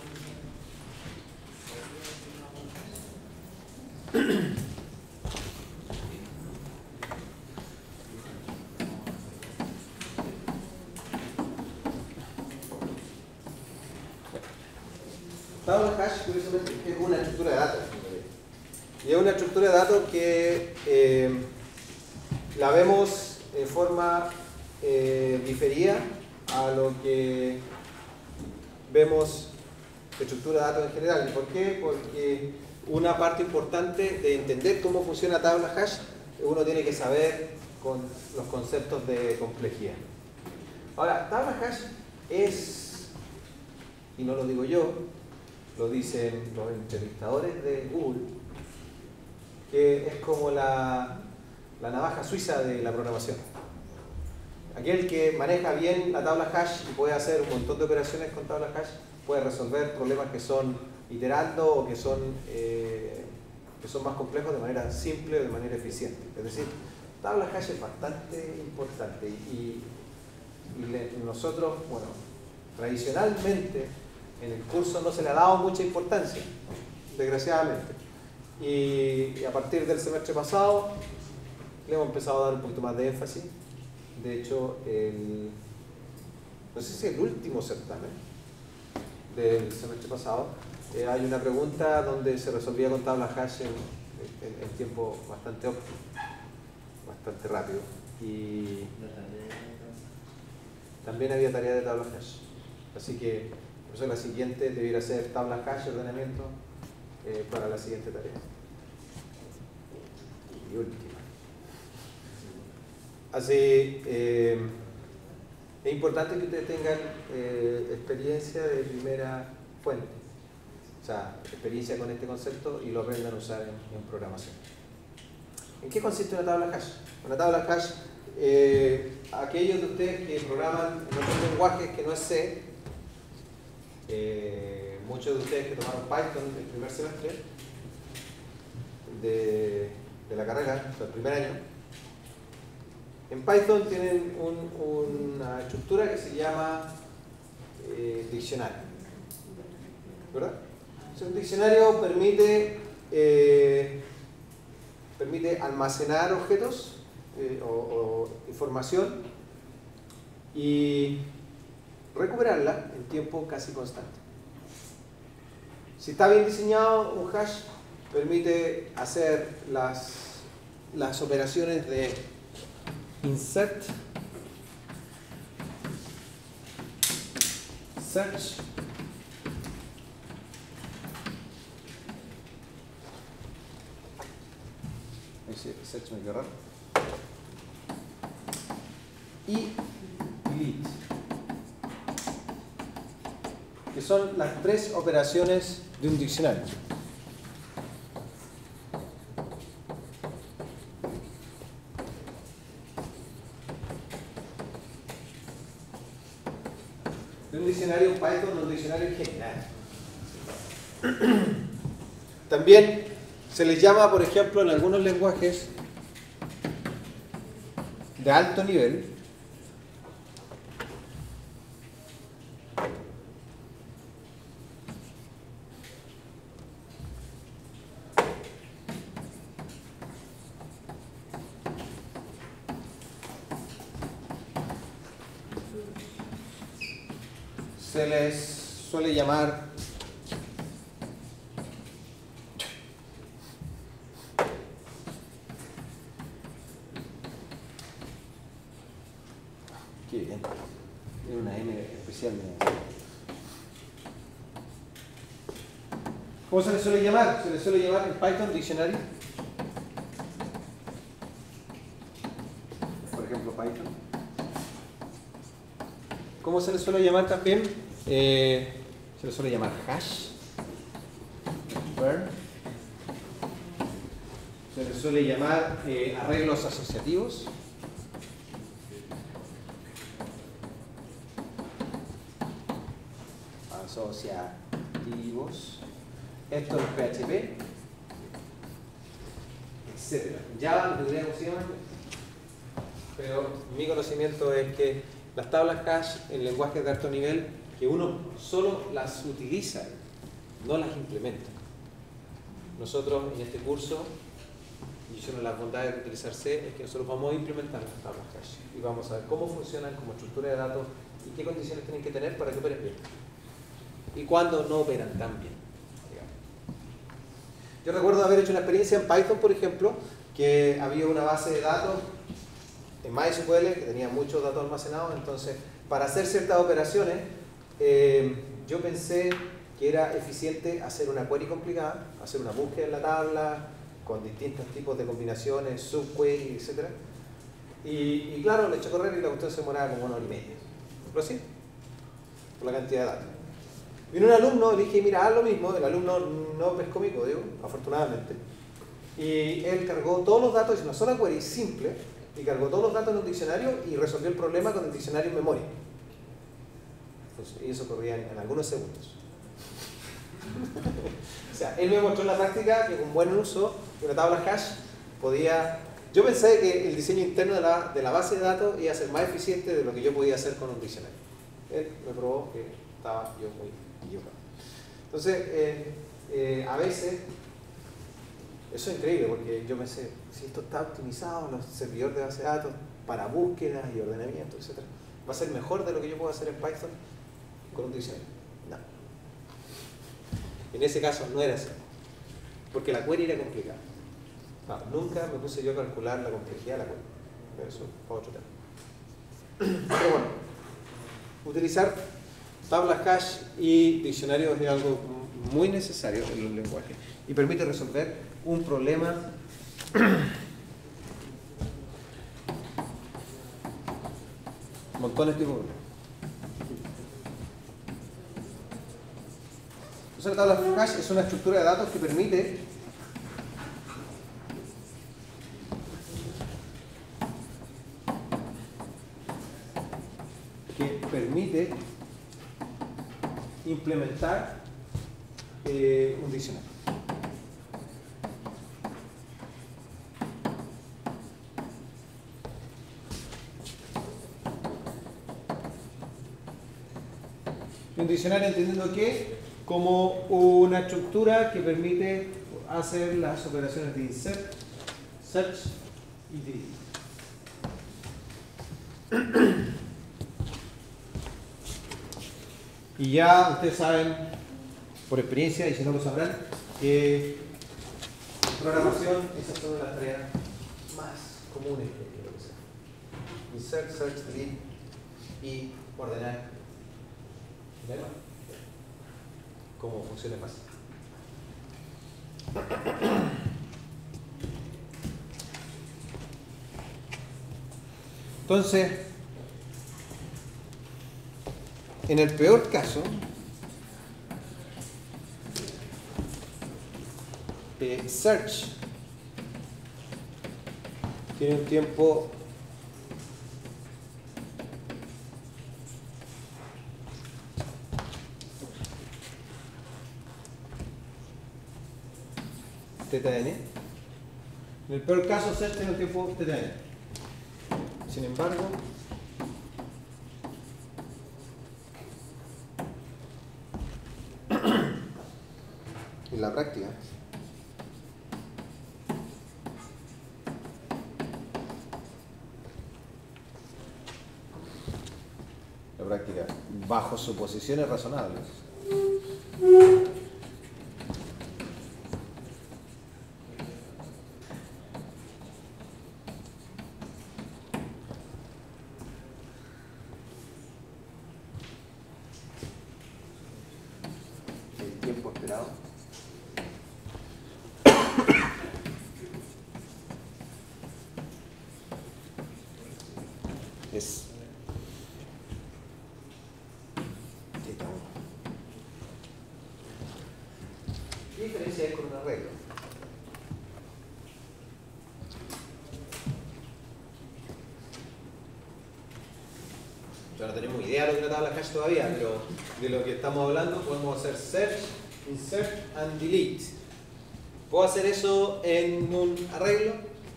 Tabla hash, curiosamente, es una estructura de datos. Y es una estructura de datos que eh, la vemos en forma eh, diferida a lo que vemos de estructura de datos en general. ¿Y por qué? Porque una parte importante de entender cómo funciona tabla hash, uno tiene que saber con los conceptos de complejidad. Ahora, tabla hash es, y no lo digo yo, lo dicen los entrevistadores de Google, que es como la, la navaja suiza de la programación. Aquel que maneja bien la tabla hash y puede hacer un montón de operaciones con tabla hash, puede resolver problemas que son iterando o que son, eh, que son más complejos de manera simple o de manera eficiente. Es decir, tabla hash es bastante importante y, y le, nosotros, bueno, tradicionalmente en el curso no se le ha dado mucha importancia, desgraciadamente. Y, y a partir del semestre pasado le hemos empezado a dar un poquito más de énfasis. De hecho, el, no sé si el último certamen del semestre pasado, eh, hay una pregunta donde se resolvía con tabla hash en, en, en tiempo bastante óptimo, bastante rápido. Y también había tarea de tabla hash. Así que por eso la siguiente debiera ser tabla hash y ordenamiento eh, para la siguiente tarea. Y última. Así, eh, es importante que ustedes tengan eh, experiencia de primera fuente. O sea, experiencia con este concepto y lo aprendan a usar en, en programación. ¿En qué consiste una tabla hash? Una tabla hash, eh, aquellos de ustedes que programan en otros lenguajes que no es C, eh, muchos de ustedes que tomaron Python el primer semestre de, de la carrera, o sea, el primer año, en Python tienen un, una estructura que se llama eh, diccionario, ¿verdad? O sea, un diccionario permite, eh, permite almacenar objetos eh, o, o información y recuperarla en tiempo casi constante. Si está bien diseñado, un hash permite hacer las, las operaciones de insert, search, search me quedó raro, y delete, que son las tres operaciones de un diccionario. De un diccionario Python o un diccionario en general. También se les llama, por ejemplo, en algunos lenguajes de alto nivel, se les suele llamar qué bien Tiene una M especial. ¿Cómo se le suele llamar? Se le suele llamar en Python Dictionary. Por ejemplo, Python. ¿Cómo se le suele llamar también? Eh, se le suele llamar hash. Where. Se le suele llamar eh, arreglos asociativos. Asociativos. Esto es P H P, etcétera. Java no tendría cómo se llama, pero mi conocimiento es que las tablas hash en lenguajes de alto nivel, que uno solo las utiliza, no las implementa. Nosotros en este curso, y una de las bondades de utilizar C es que nosotros vamos a implementar las tablas hash y vamos a ver cómo funcionan como estructura de datos y qué condiciones tienen que tener para que operen bien y cuándo no operan tan bien. Yo recuerdo haber hecho una experiencia en Python, por ejemplo, que había una base de datos en MySQL que tenía muchos datos almacenados. Entonces, para hacer ciertas operaciones, eh, yo pensé que era eficiente hacer una query complicada, hacer una búsqueda en la tabla con distintos tipos de combinaciones, subquery, etcétera. Y, y claro, le eché a correr y la cuestión se demoraba como una hora y media. ¿Pero sí? Por la cantidad de datos. Vino un alumno, le dije, mira, haz lo mismo. El alumno no pescó mi código, afortunadamente. Y él cargó todos los datos, hizo una sola query simple, y cargó todos los datos en un diccionario y resolvió el problema con el diccionario en memoria. Entonces, y eso corría en, en algunos segundos. O sea, él me mostró en la práctica que con buen uso de una tabla hash podía... Yo pensé que el diseño interno de la, de la base de datos iba a ser más eficiente de lo que yo podía hacer con un diccionario. Él me probó que estaba yo muy equivocado. Entonces, eh, eh, a veces, eso es increíble porque yo pensé, si esto está optimizado en los servidores de base de datos para búsquedas y ordenamiento, etcétera, va a ser mejor de lo que yo puedo hacer en Python con un diccionario. No. En ese caso no era así, porque la query era complicada. No, nunca me puse yo a calcular la complejidad de la query. Pero eso es otro tema. Pero bueno, utilizar tablas hash y diccionarios es algo muy necesario en los lenguajes y permite resolver un problema montones de problemas. Entonces la tabla hash es una estructura de datos que permite que permite implementar eh, un diccionario. Un diccionario entendiendo que como una estructura que permite hacer las operaciones de insert, search y delete. Y ya ustedes saben, por experiencia, y si no lo sabrán, que en programación esas son las tareas más comunes que lo que sea. Insert, search, delete y ordenar. ¿Ven? Cómo funciona más. Entonces, en el peor caso, eh, search tiene un tiempo teta ene. En el peor caso, search tiene un tiempo teta ene. Sin embargo, en la práctica, la práctica, bajo suposiciones razonables, arreglo. Ya no tenemos idea de lo que es una tabla hash todavía, pero de lo que estamos hablando podemos hacer search, insert and delete. ¿Puedo hacer eso en un arreglo?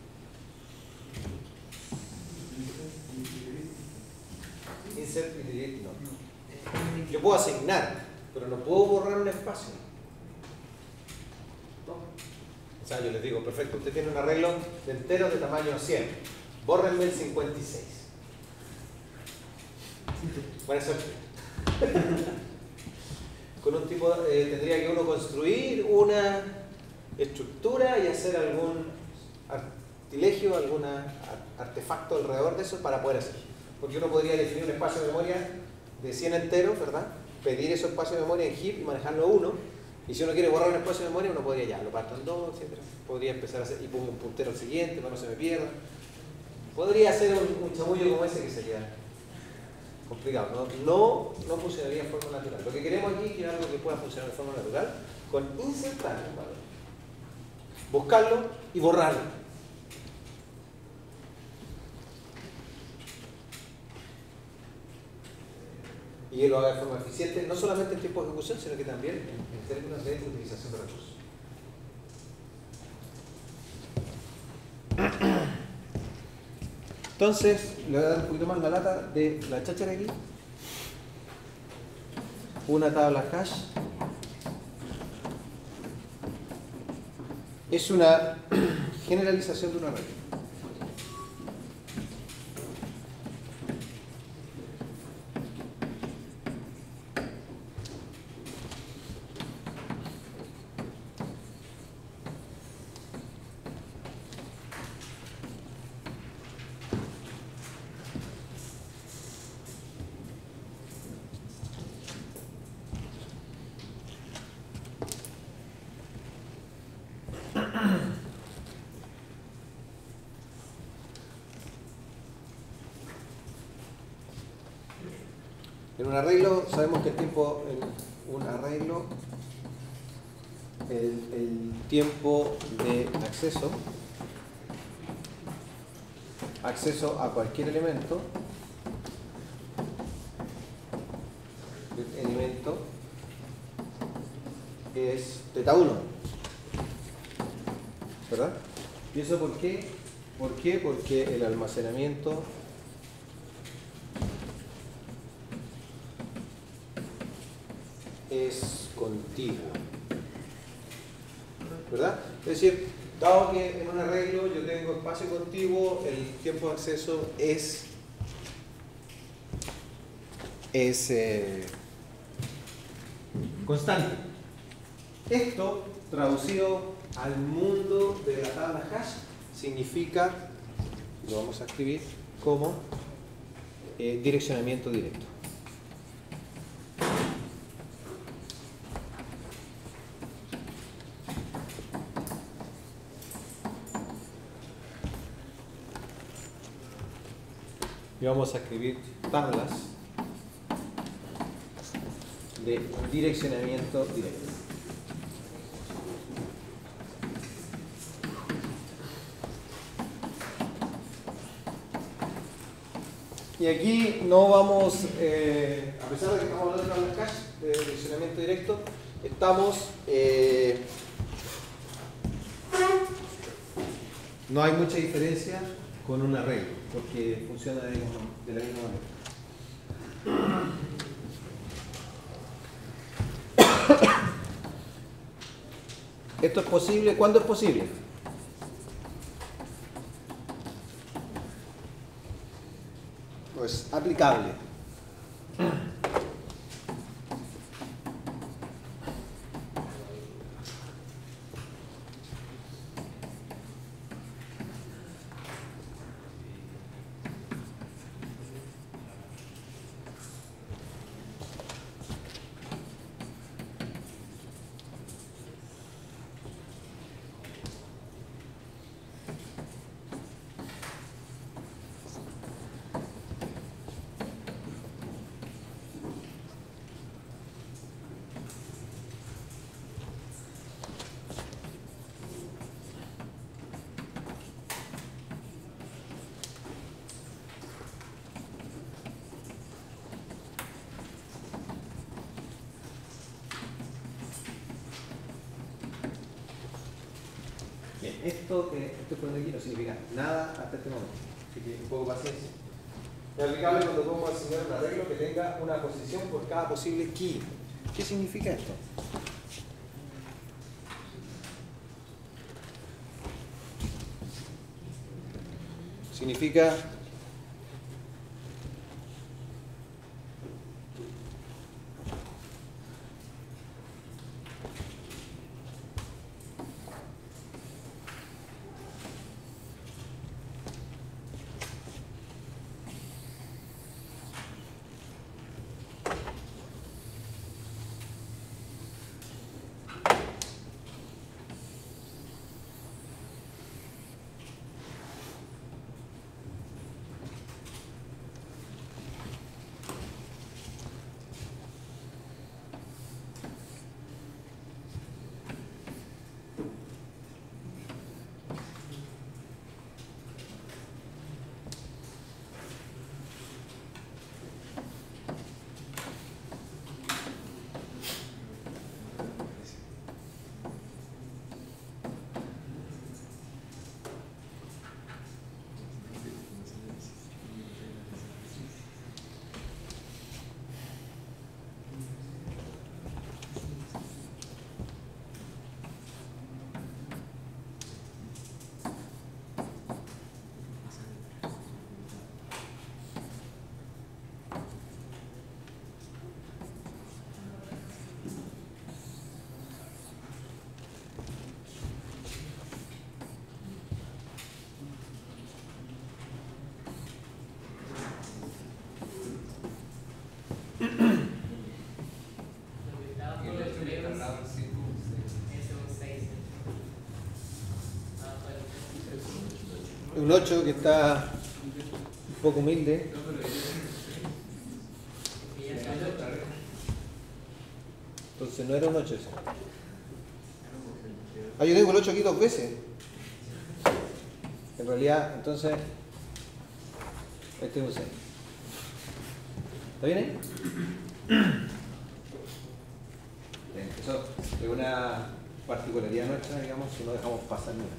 Insert y delete no. Yo puedo asignar, pero no puedo borrar un espacio. ¿No? O sea, yo les digo, perfecto, usted tiene un arreglo de enteros de tamaño cien. Bórrenme el cincuenta y seis. Buena suerte. Con un tipo, eh, tendría que uno construir una estructura y hacer algún artilegio, algún artefacto alrededor de eso para poder hacer. Porque uno podría definir un espacio de memoria de cien enteros, ¿verdad? Pedir ese espacio de memoria en heap y manejarlo a uno. Y si uno quiere borrar un espacio de memoria, uno podría ya, lo parto en dos, etcétera. Podría empezar a hacer y pongo un puntero al siguiente para no se me pierda. Podría hacer un, un chamullo como ese que sería complicado. No, no, no funcionaría de forma natural. Lo que queremos aquí es que algo que pueda funcionar de forma natural con insertar un valor. Buscarlo y borrarlo. Y que lo haga de forma eficiente, no solamente en tiempo de ejecución, sino que también en, en términos de utilización de recursos. Entonces, le voy a dar un poquito más la lata de la cháchara aquí. Una tabla hash. Es una generalización de una red. En un arreglo, sabemos que el tiempo, en un arreglo, el, el tiempo de acceso, acceso a cualquier elemento, el elemento es teta uno, ¿verdad? ¿Y eso por qué? ¿Por qué? Porque el almacenamiento es continuo, ¿verdad? Es decir, dado que en un arreglo yo tengo espacio contiguo, el tiempo de acceso es, es eh, constante. Esto, traducido al mundo de la tabla hash, significa, lo vamos a escribir como eh, direccionamiento directo. Y vamos a escribir tablas de direccionamiento directo. Y aquí no vamos, eh, a pesar de que estamos hablando de tablas hash, de direccionamiento directo, estamos, eh, no hay mucha diferencia con un arreglo, porque funciona de, de la misma manera. ¿Esto es posible? ¿Cuándo es posible? Pues aplicable. esto que estoy poniendo aquí no significa nada hasta este momento. Así que un poco de paciencia. Es aplicable cuando podemos asignar un arreglo que tenga una posición por cada posible key. ¿Qué significa esto? Significa un ocho que está un poco humilde. Entonces no era un ocho eso. Ah, yo tengo el ocho aquí dos veces. En realidad, entonces, este es un seis. ¿Está bien ahí? Bien, eso es una particularidad nuestra, digamos, si no dejamos pasar nada.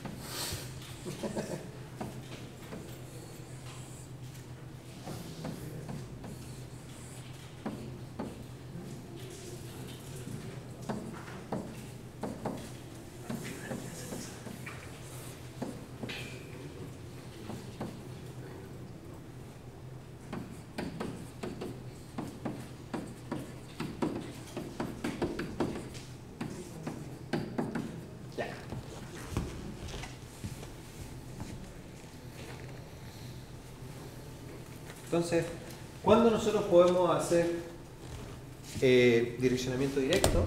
Entonces, ¿cuándo nosotros podemos hacer eh, direccionamiento directo?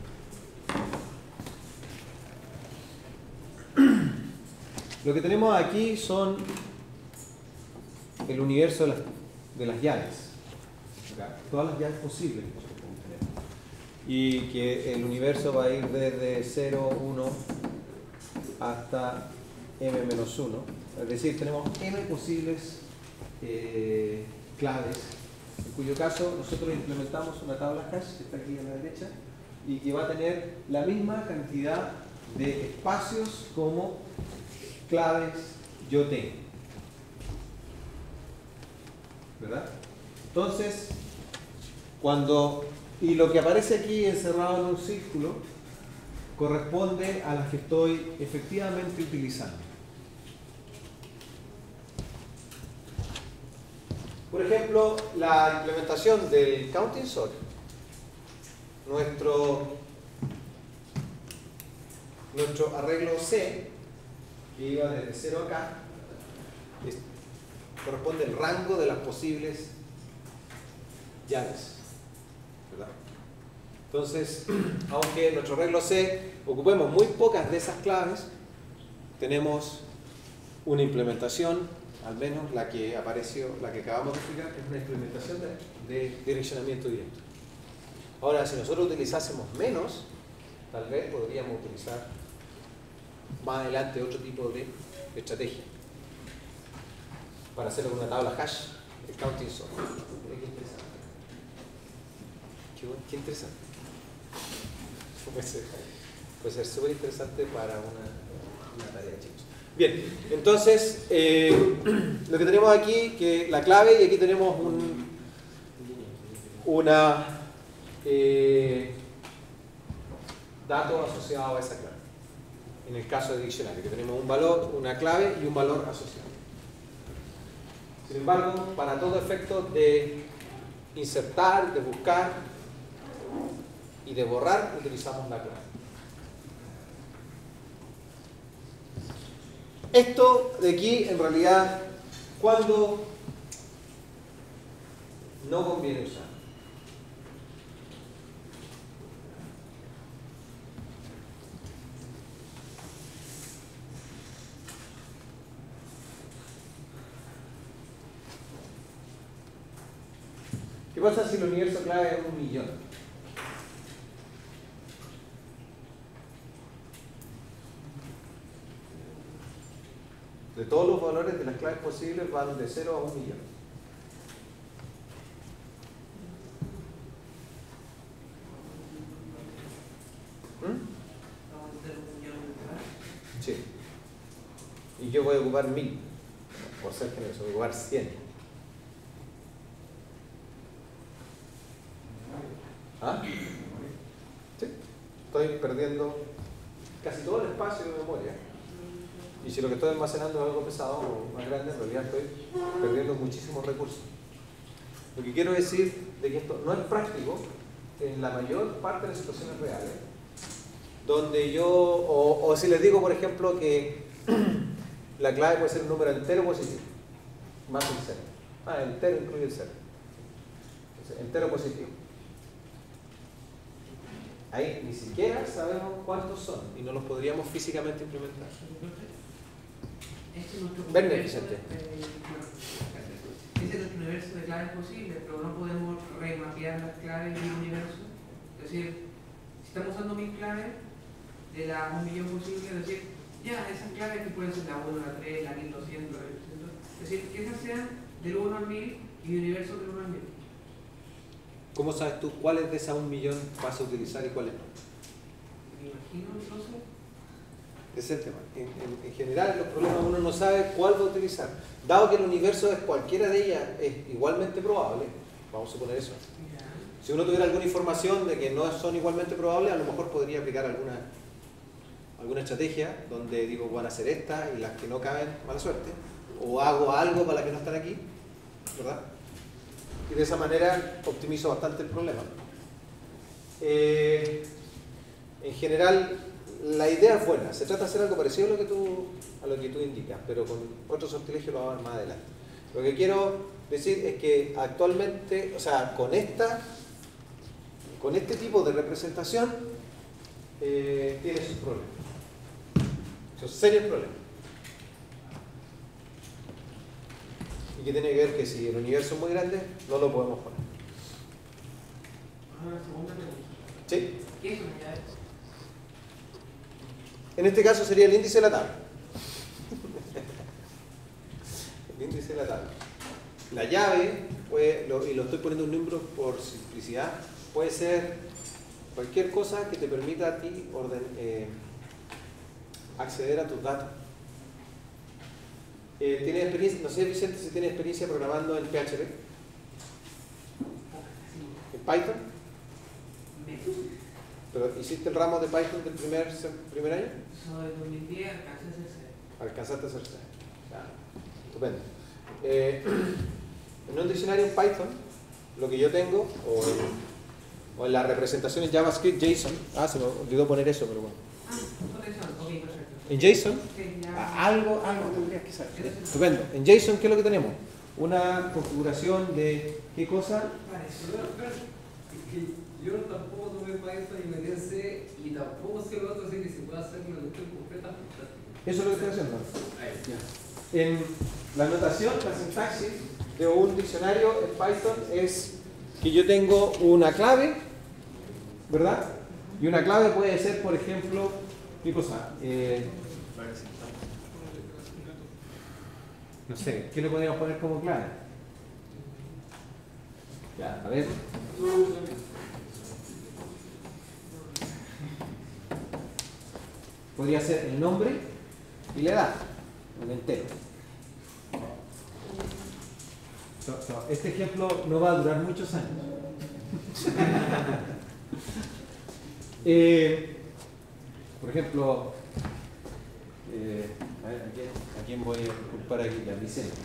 Lo que tenemos aquí son el universo de las, de las llaves. Acá, todas las llaves posibles. Y que el universo va a ir desde cero, uno hasta m menos uno. Es decir, tenemos m posibles Eh, claves, en cuyo caso nosotros implementamos una tabla hash que está aquí a la derecha y que va a tener la misma cantidad de espacios como claves yo tengo, ¿verdad? Entonces, cuando y lo que aparece aquí encerrado en un círculo corresponde a las que estoy efectivamente utilizando. Por ejemplo, la implementación del counting sort. Nuestro, nuestro arreglo C, que iba desde cero acá, es, corresponde al rango de las posibles llaves, ¿verdad? Entonces, aunque en nuestro arreglo C ocupemos muy pocas de esas claves, tenemos una implementación. Al menos la que apareció, la que acabamos de explicar, es una implementación de, de direccionamiento directo. Ahora, si nosotros utilizásemos menos, tal vez podríamos utilizar más adelante otro tipo de estrategia para hacer una tabla hash, el counting sort. Qué interesante. Qué, bueno, qué interesante. Puede ser, puede ser súper interesante para una Una tarea, chicos. Bien, entonces, eh, lo que tenemos aquí, que la clave, y aquí tenemos un, una eh, dato asociado a esa clave. En el caso de diccionario, que tenemos un valor, una clave y un valor asociado. Sin embargo, para todo efecto de insertar, de buscar y de borrar, utilizamos la clave. Esto de aquí, en realidad, ¿cuándo no conviene usar? ¿Qué pasa si el universo clave es un millón? De todos los valores de las claves posibles van de cero a un millón. ¿Mm? Sí. Y yo voy a ocupar mil, por ser generoso, voy a ocupar cien. ¿Ah? Sí. Estoy perdiendo casi todo el espacio de memoria. Y si lo que estoy almacenando es algo pesado o más grande, en realidad estoy perdiendo muchísimos recursos. Lo que quiero decir de que esto no es práctico en la mayor parte de las situaciones reales, donde yo, o, o si les digo, por ejemplo, que la clave puede ser un número entero positivo, más el cero. Ah, entero incluye el cero. Entonces, entero positivo. Ahí ni siquiera sabemos cuántos son y no los podríamos físicamente implementar. Este es nuestro Verne, universo, Vicente. eh, bueno, ese es nuestro universo de claves posibles, pero no podemos remapear las claves del universo. Es decir, si estamos usando mil claves de la un millón posible, es decir, ya esas claves que pueden ser la uno, la tres, la mil doscientos, la mil trescientos, es decir, que esas sean del uno al mil y el universo del uno al mil. ¿Cómo sabes tú cuáles de esas un millón vas a utilizar y cuáles no? Me imagino entonces. Ese es el tema. En, en, en general, en los problemas uno no sabe cuál va a utilizar. Dado que el universo es cualquiera de ellas, es igualmente probable. Vamos a suponer eso. Si uno tuviera alguna información de que no son igualmente probables, a lo mejor podría aplicar alguna, alguna estrategia donde digo, van a ser estas y las que no caben, mala suerte. O hago algo para las que no están aquí, ¿verdad? Y de esa manera optimizo bastante el problema. Eh, en general, la idea es buena. Se trata de hacer algo parecido a lo que tú, a lo que tú indicas, pero con otro sortilegio lo vamos a ver más adelante. Lo que quiero decir es que actualmente, o sea, con esta, con este tipo de representación, eh, tiene sus problemas. Sus serios problemas. Y que tiene que ver que si el universo es muy grande, no lo podemos poner. Una segunda pregunta. ¿Sí? ¿Qué es una llave? En este caso sería el índice de la tabla. El índice de la tabla. La llave, puede, lo, y lo estoy poniendo en números por simplicidad, puede ser cualquier cosa que te permita a ti orden, eh, acceder a tus datos. Eh, ¿Tienes experiencia? No sé, Vicente, si tienes experiencia programando en P H P. ¿En Python? ¿Pero hiciste el ramo de Python del primer, primer año? Soy dos mil diez, alcancé a ser C. Alcanzaste a ser C. Ya, estupendo. Eh, en un diccionario en Python, lo que yo tengo, o en, o en la representación en JavaScript, JSON, ah, se me olvidó poner eso, pero bueno. Ah, ok, perfecto. En JSON, Sí, ya. ah, algo, algo tendrías que saber. Estupendo. En JSON, ¿qué es lo que tenemos? Una configuración de qué cosa. Parece. Pero, pero, es que yo tampoco tomé Python y me dio C y tampoco sé lo otro, así que se puede hacer una cuestión completa. Eso es lo que estoy haciendo. Ahí. Ya. En la notación, la sintaxis de un diccionario en Python es que yo tengo una clave, ¿verdad? Y una clave puede ser, por ejemplo, ¿qué cosa? Eh, no sé, ¿qué le podríamos poner como clave? Ya, a ver. Podría ser el nombre y la edad, un entero. So, so, este ejemplo no va a durar muchos años. eh, por ejemplo, eh, a, ver, ¿a, quién, ¿a quién voy a culpar aquí? A Vicente.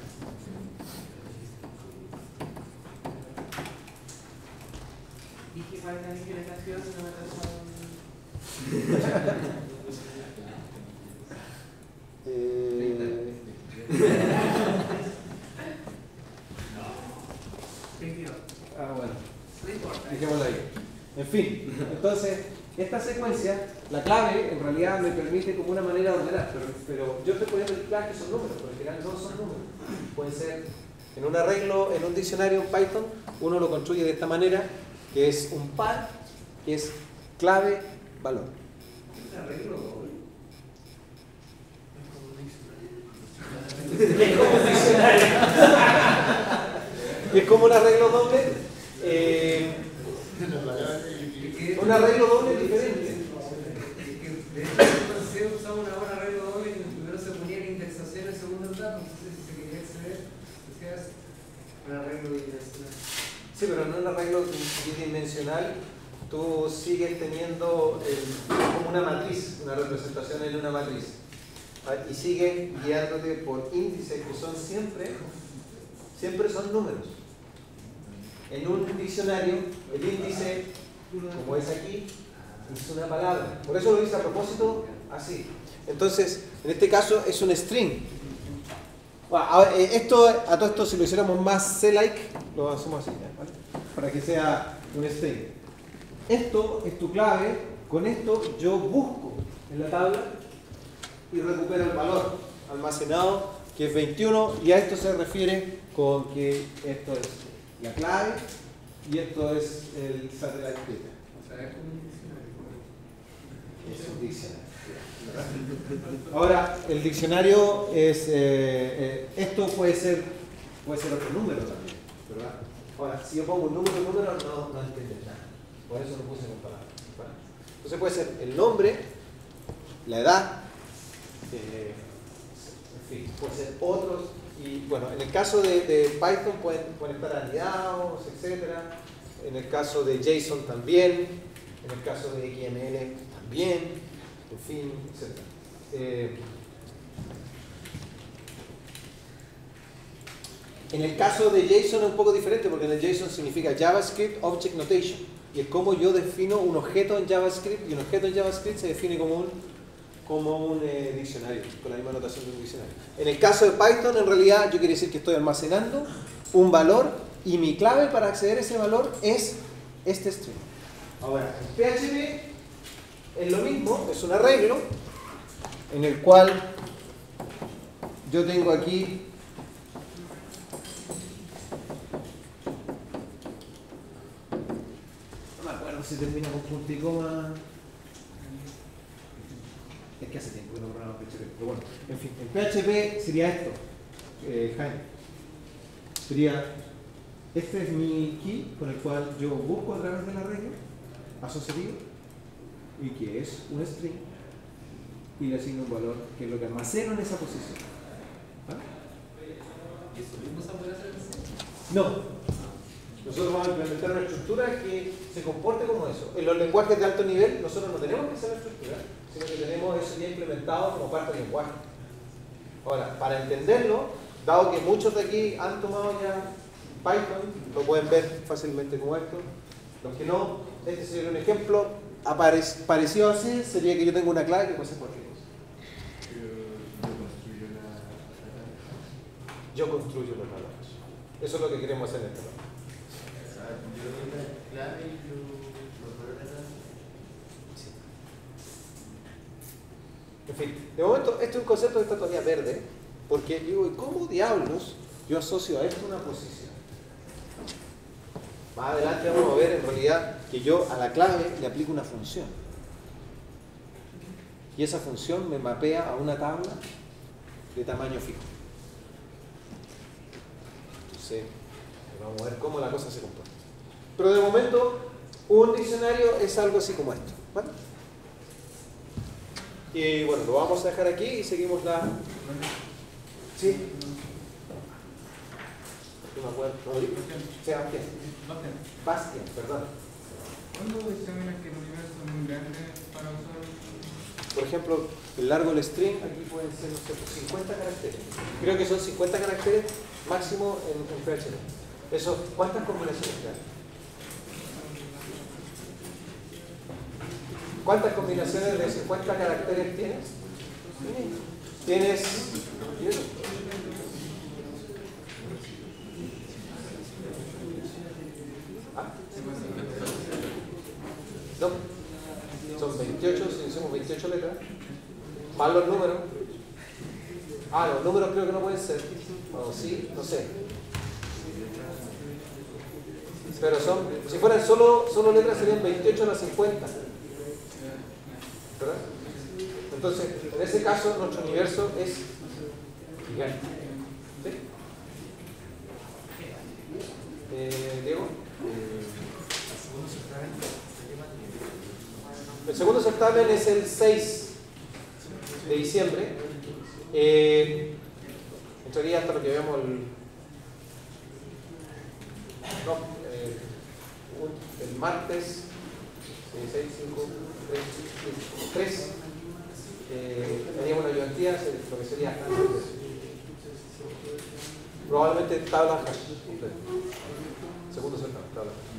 Dije para la implementación no me atrasaron. eh, ah, bueno. No importa. Dejémoslo ahí. En fin, entonces, esta secuencia, la clave en realidad me permite como una manera de ordenar, pero, pero yo estoy poniendo el clave que son números, porque al final no son números. Pueden ser, en un arreglo, en un diccionario en Python, uno lo construye de esta manera, que es un par, que es clave, valor. ¿Es un arreglo doble? Es como un diccionario. Y es como un arreglo doble. Eh, un arreglo doble diferente. De hecho, se usaba una hora arreglo doble y primero se ponía la indexación en el segundo dato, entonces si se quería acceder, decías un arreglo bidimensional. Sí, pero en un arreglo bidimensional tú sigues teniendo el, como una matriz, una representación en una matriz. ¿Vale? Y sigues guiándote por índices que son siempre, siempre son números. En un diccionario, el índice, como es aquí, es una palabra. Por eso lo dice a propósito así. Entonces, en este caso es un string. Bueno, ahora, esto, a todo esto, si lo hiciéramos más C-like, lo hacemos así, ¿vale? Para que sea un string. Esto es tu clave. Con esto yo busco en la tabla y recupero el valor almacenado, que es veintiuno, y a esto se refiere con que esto es la clave y esto es el satellite data. O sea, es como un diccionario. Es un diccionario. Ahora, el diccionario es, eh, eh, esto puede ser, puede ser otro número también, ¿verdad? Ahora, si yo pongo un número, un número, no, no entiendes nada. Por eso lo puse en palabras. Entonces puede ser el nombre, la edad, eh, en fin, puede ser otros. Y bueno, en el caso de, de Python pueden, pueden estar anidados, etcétera. En el caso de JSON también. En el caso de X M L también. En fin, etcétera. Eh, en el caso de JSON es un poco diferente, porque en el JSON significa JavaScript Object Notation. Y es como yo defino un objeto en JavaScript, y un objeto en JavaScript se define como un, como un eh, diccionario, con la misma notación de un diccionario. En el caso de Python, en realidad, yo quiero decir que estoy almacenando un valor, y mi clave para acceder a ese valor es este string. Ahora, en P H P es lo mismo, es un arreglo en el cual yo tengo aquí no me acuerdo si termina con punto y coma, es que hace tiempo que no programo P H P, pero bueno, en fin, en P H P sería esto, eh, Jaime, sería este es mi key con el cual yo busco a través del arreglo asociativo y que es un string y le asigno un valor que es lo que almaceno en esa posición. ¿Vale? ¿Y eso mismo se puede hacer así? No. Nosotros vamos a implementar una estructura que se comporte como eso. En los lenguajes de alto nivel nosotros no tenemos que hacer la estructura, sino que tenemos eso ya implementado como parte del lenguaje. Ahora, para entenderlo, dado que muchos de aquí han tomado ya Python, lo pueden ver fácilmente como esto. Los que no, este sería un ejemplo. Aparec- parecido así sería que yo tengo una clave que puede ser cualquier cosa. Yo construyo los valores. Eso es lo que queremos hacer en este programa. Sí. En fin, de momento, este es un concepto que está todavía verde, porque digo, ¿y cómo diablos yo asocio a esto una posición? Más adelante vamos a ver en realidad que yo a la clave le aplico una función. Y esa función me mapea a una tabla de tamaño fijo. Entonces, vamos a ver cómo la cosa se comporta. Pero de momento, un diccionario es algo así como esto. ¿Vale? Y bueno, lo vamos a dejar aquí y seguimos la... ¿Sí? No me acuerdo. Sebastián. Bastian, perdón. ¿Cuándo determinas que el universo es muy grande para usar? Por ejemplo, el largo del string, aquí pueden ser, no sé, cincuenta caracteres. Creo que son cincuenta caracteres máximo en, en P H P. Eso, ¿cuántas combinaciones crean? ¿Cuántas combinaciones de cincuenta caracteres tienes? Tienes... ¿Ah? No. Son veintiocho, si hicimos veintiocho letras. Más los números. Ah, los números creo que no pueden ser. O sí, no sé. Pero son, si fueran solo, solo letras serían veintiocho a las cincuenta. ¿Verdad? Entonces, en ese caso, nuestro universo es gigante. ¿Sí? Eh, Diego. El segundo certamen es el seis de diciembre. Eh, entraría hasta lo que vemos el, no, eh, el martes seis, cinco, tres, tres eh, teníamos una ayudantía, lo que sería probablemente tabla hash completa. Segundo certamen, tabla hash.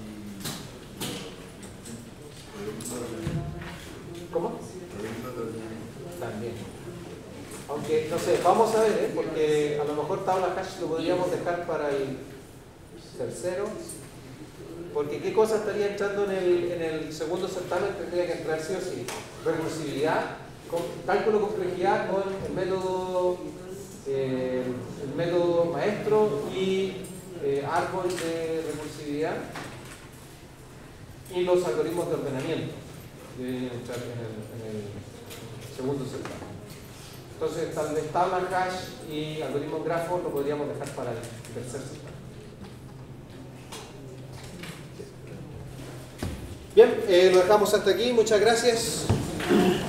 ¿Cómo? También. Aunque, no sé, vamos a ver, ¿eh? Porque a lo mejor tabla hash lo podríamos dejar para el tercero. Porque ¿qué cosa estaría entrando en el, en el segundo certamen? Tendría que entrar sí o sí. Recursividad, con, cálculo de complejidad con el método, eh, el método maestro y eh, árbol de recursividad y los algoritmos de ordenamiento. Deberían entrar en el, en el segundo certamen. Entonces, tal vez tabla hash y algoritmos grafos lo podríamos dejar para el tercer certamen. Bien, eh, lo dejamos hasta aquí. Muchas gracias.